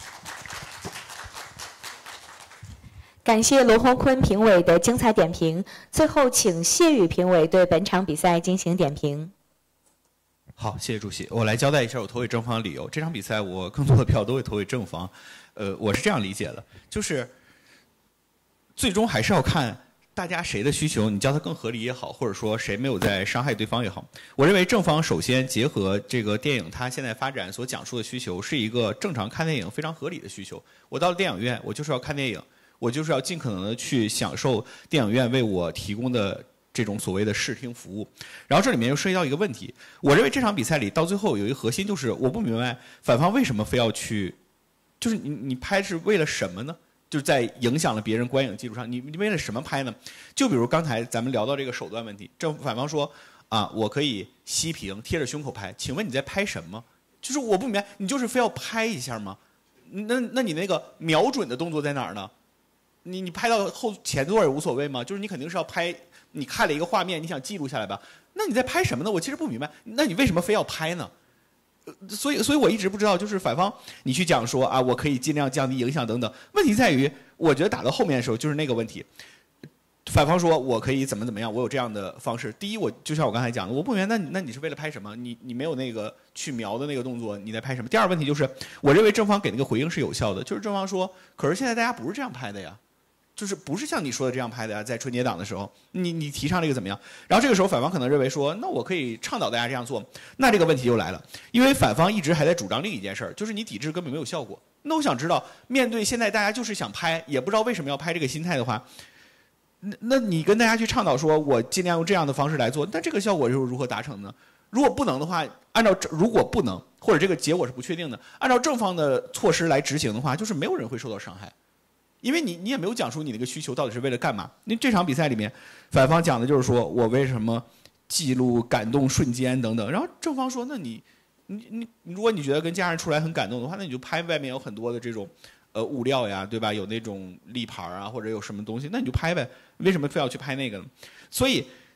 感谢罗洪坤评委的精彩点评。最后，请谢宇评委对本场比赛进行点评。 好，谢谢主席。我来交代一下我投给正方的理由。这场比赛我更多的票都会投给正方。我是这样理解的，就是最终还是要看大家谁的需求，你叫它更合理也好，或者说谁没有在伤害对方也好。我认为正方首先结合这个电影它现在发展所讲述的需求，是一个正常看电影非常合理的需求。我到了电影院，我就是要看电影。我就是要尽可能的去享受电影院为我提供的这种所谓的视听服务。然后这里面又涉及到一个问题，我认为这场比赛里到最后有一个核心，就是我不明白反方为什么非要去，就是你拍是为了什么呢？就是在影响了别人观影基础上，你为了什么拍呢？就比如刚才咱们聊到这个手段问题，反方说啊，我可以息屏贴着胸口拍，请问你在拍什么？就是我不明白，你就是非要拍一下吗？那你那个瞄准的动作在哪儿呢？你拍到前座也无所谓吗？就是你肯定是要拍，你看了一个画面，你想记录下来吧？那你在拍什么呢？我其实不明白，那你为什么非要拍呢？所以我一直不知道，就是反方你去讲说啊，我可以尽量降低影响等等。问题在于，我觉得打到后面的时候就是那个问题。反方说我可以怎么样，我有这样的方式。第一，我就像我刚才讲的，我不明白，那你是为了拍什么？你没有那个去瞄的那个动作，你在拍什么？第二个问题就是，我认为正方给那个回应是有效的，就是正方说，可是现在大家不是这样拍的呀。就是不是像你说的这样拍的呀，在春节档的时候，你提倡这个怎么样？然后这个时候反方可能认为说，那我可以倡导大家这样做，那这个问题就来了，因为反方一直还在主张另一件事儿，就是你抵制根本没有效果。那我想知道，面对现在大家就是想拍，也不知道为什么要拍这个心态的话，那你跟大家去倡导说，我尽量用这样的方式来做，那这个效果又如何达成呢？如果不能的话，如果不能，或者这个结果是不确定的，按照正方的措施来执行的话，就是没有人会受到伤害。因为你也没有讲出你那个需求到底是为了干嘛。那这场比赛里面，反方讲的就是说我为什么记录感动瞬间等等，然后正方说，那你如果你觉得跟家人出来很感动的话，那你就拍外面有很多的这种物料呀，对吧？有那种立牌啊，或者有什么东西，那你就拍呗。为什么非要去拍那个呢？所以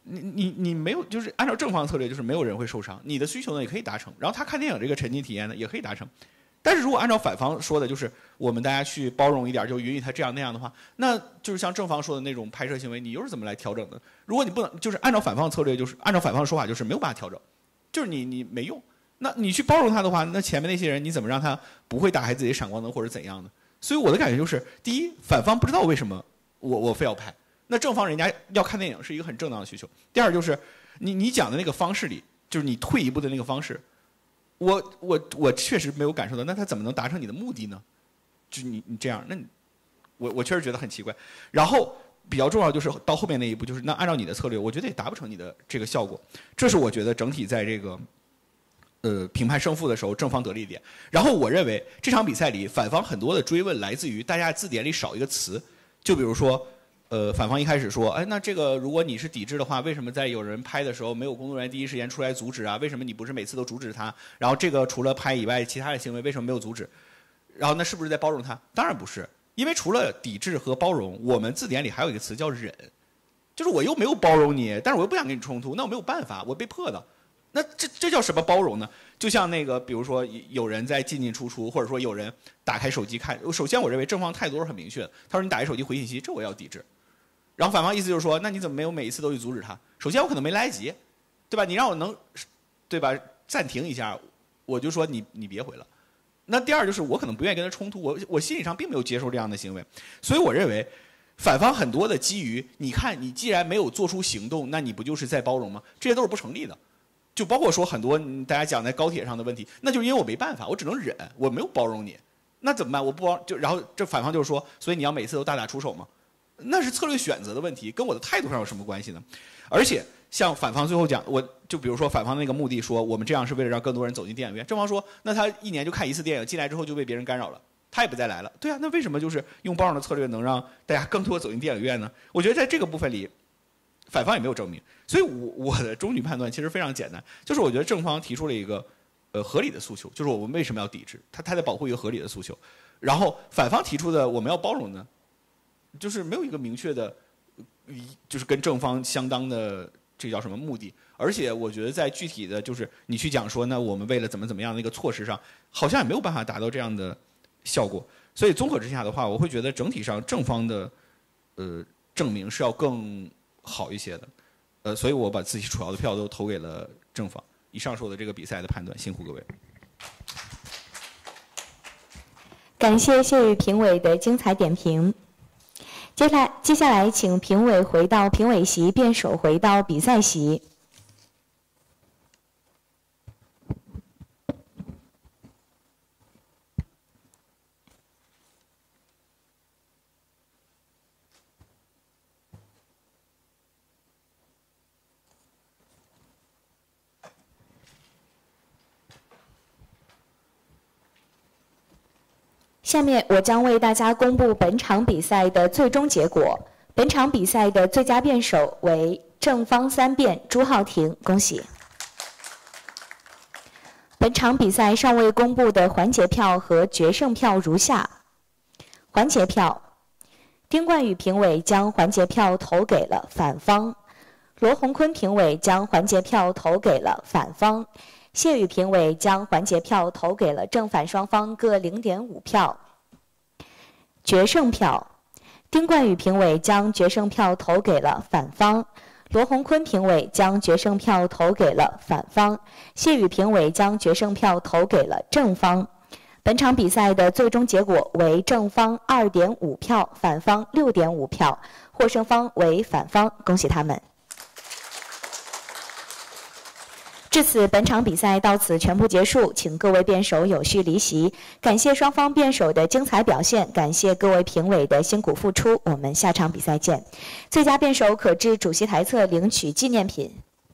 你没有，就是按照正方策略，就是没有人会受伤，你的需求呢也可以达成，然后他看电影这个沉浸体验呢也可以达成。但是如果按照反方说的，就是我们大家去包容一点，就允许他这样那样的话，那就是像正方说的那种拍摄行为，你又是怎么来调整的？如果你不能，就是按照反方策略，就是按照反方的说法，就是没有办法调整，就是你没用。那你去包容他的话，那前面那些人你怎么让他不会打开自己的闪光灯或者怎样的？所以我的感觉就是，第一，反方不知道为什么我非要拍，那正方人家要看电影是一个很正当的需求。第二就是你讲的那个方式里，就是你退一步的那个方式，我确实没有感受到，那他怎么能达成你的目的呢？就你这样，那我确实觉得很奇怪。然后比较重要就是到后面那一步，就是那按照你的策略，我觉得也达不成你的这个效果。这是我觉得整体在这个评判胜负的时候正方得力一点。然后我认为这场比赛里反方很多的追问来自于大家字典里少一个词，就比如说反方一开始说，哎，那这个如果你是抵制的话，为什么在有人拍的时候没有工作人员第一时间出来阻止啊？为什么你不是每次都阻止他？然后这个除了拍以外，其他的行为为什么没有阻止？然后那是不是在包容他？当然不是，因为除了抵制和包容，我们字典里还有一个词叫忍，就是我又没有包容你，但是我又不想跟你冲突，那我没有办法，我被迫的。那这叫什么包容呢？就像那个，比如说有人在进进出出，或者说有人打开手机看。首先，我认为正方态度是很明确的。他说你打开手机回信息，这我要抵制。然后反方意思就是说，那你怎么没有每一次都去阻止他？首先我可能没来得及，对吧？你让我能，对吧？暂停一下，我就说你别回了。那第二就是我可能不愿意跟他冲突，我心理上并没有接受这样的行为，所以我认为反方很多的基于你看你既然没有做出行动，那你不就是在包容吗？这些都是不成立的。就包括说很多大家讲在高铁上的问题，那就是因为我没办法，我只能忍，我没有包容你，那怎么办？我不包就然后这反方就是说，所以你要每次都大打出手吗？那是策略选择的问题，跟我的态度上有什么关系呢？而且像反方最后讲，我就比如说反方那个目的说我们这样是为了让更多人走进电影院，正方说那他一年就看一次电影，进来之后就被别人干扰了，他也不再来了。对啊，那为什么就是用包容的策略能让大家更多走进电影院呢？我觉得在这个部分里，反方也没有证明。所以我的终局判断其实非常简单，就是我觉得正方提出了一个合理的诉求，就是我们为什么要抵制，他在保护一个合理的诉求。然后反方提出的我们要包容呢，就是没有一个明确的，就是跟正方相当的这叫什么目的。而且我觉得在具体的就是你去讲说，那我们为了怎么样的一个措施上，好像也没有办法达到这样的效果。所以综合之下的话，我会觉得整体上正方的证明是要更好一些的。所以我把自己主要的票都投给了正方。以上是我的这个比赛的判断，辛苦各位。 感谢谢宇评委的精彩点评。接下来请评委回到评委席，辩手回到比赛席。下面我将为大家公布本场比赛的最终结果。本场比赛的最佳辩手为正方三辩朱浩庭，恭喜。本场比赛尚未公布的环节票和决胜票如下：环节票，丁冠宇评委将环节票投给了反方，罗洪坤评委将环节票投给了反方。谢宇评委将环节票投给了正反双方各 0.5 票。决胜票，丁冠宇评委将决胜票投给了反方，罗洪坤评委将决胜票投给了反方，谢宇评委将决胜票投给了正方。本场比赛的最终结果为正方 2.5 票，反方 6.5 票，获胜方为反方，恭喜他们。至此，本场比赛到此全部结束，请各位辩手有序离席。感谢双方辩手的精彩表现，感谢各位评委的辛苦付出。我们下场比赛见。最佳辩手可至主席台侧领取纪念品。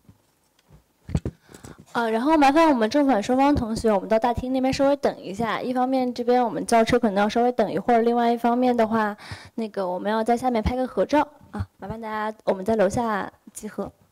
然后麻烦我们正反双方同学，我们到大厅那边稍微等一下。一方面这边我们轿车可能要稍微等一会儿，另外一方面的话，我们要在下面拍个合照啊，麻烦大家我们在楼下集合。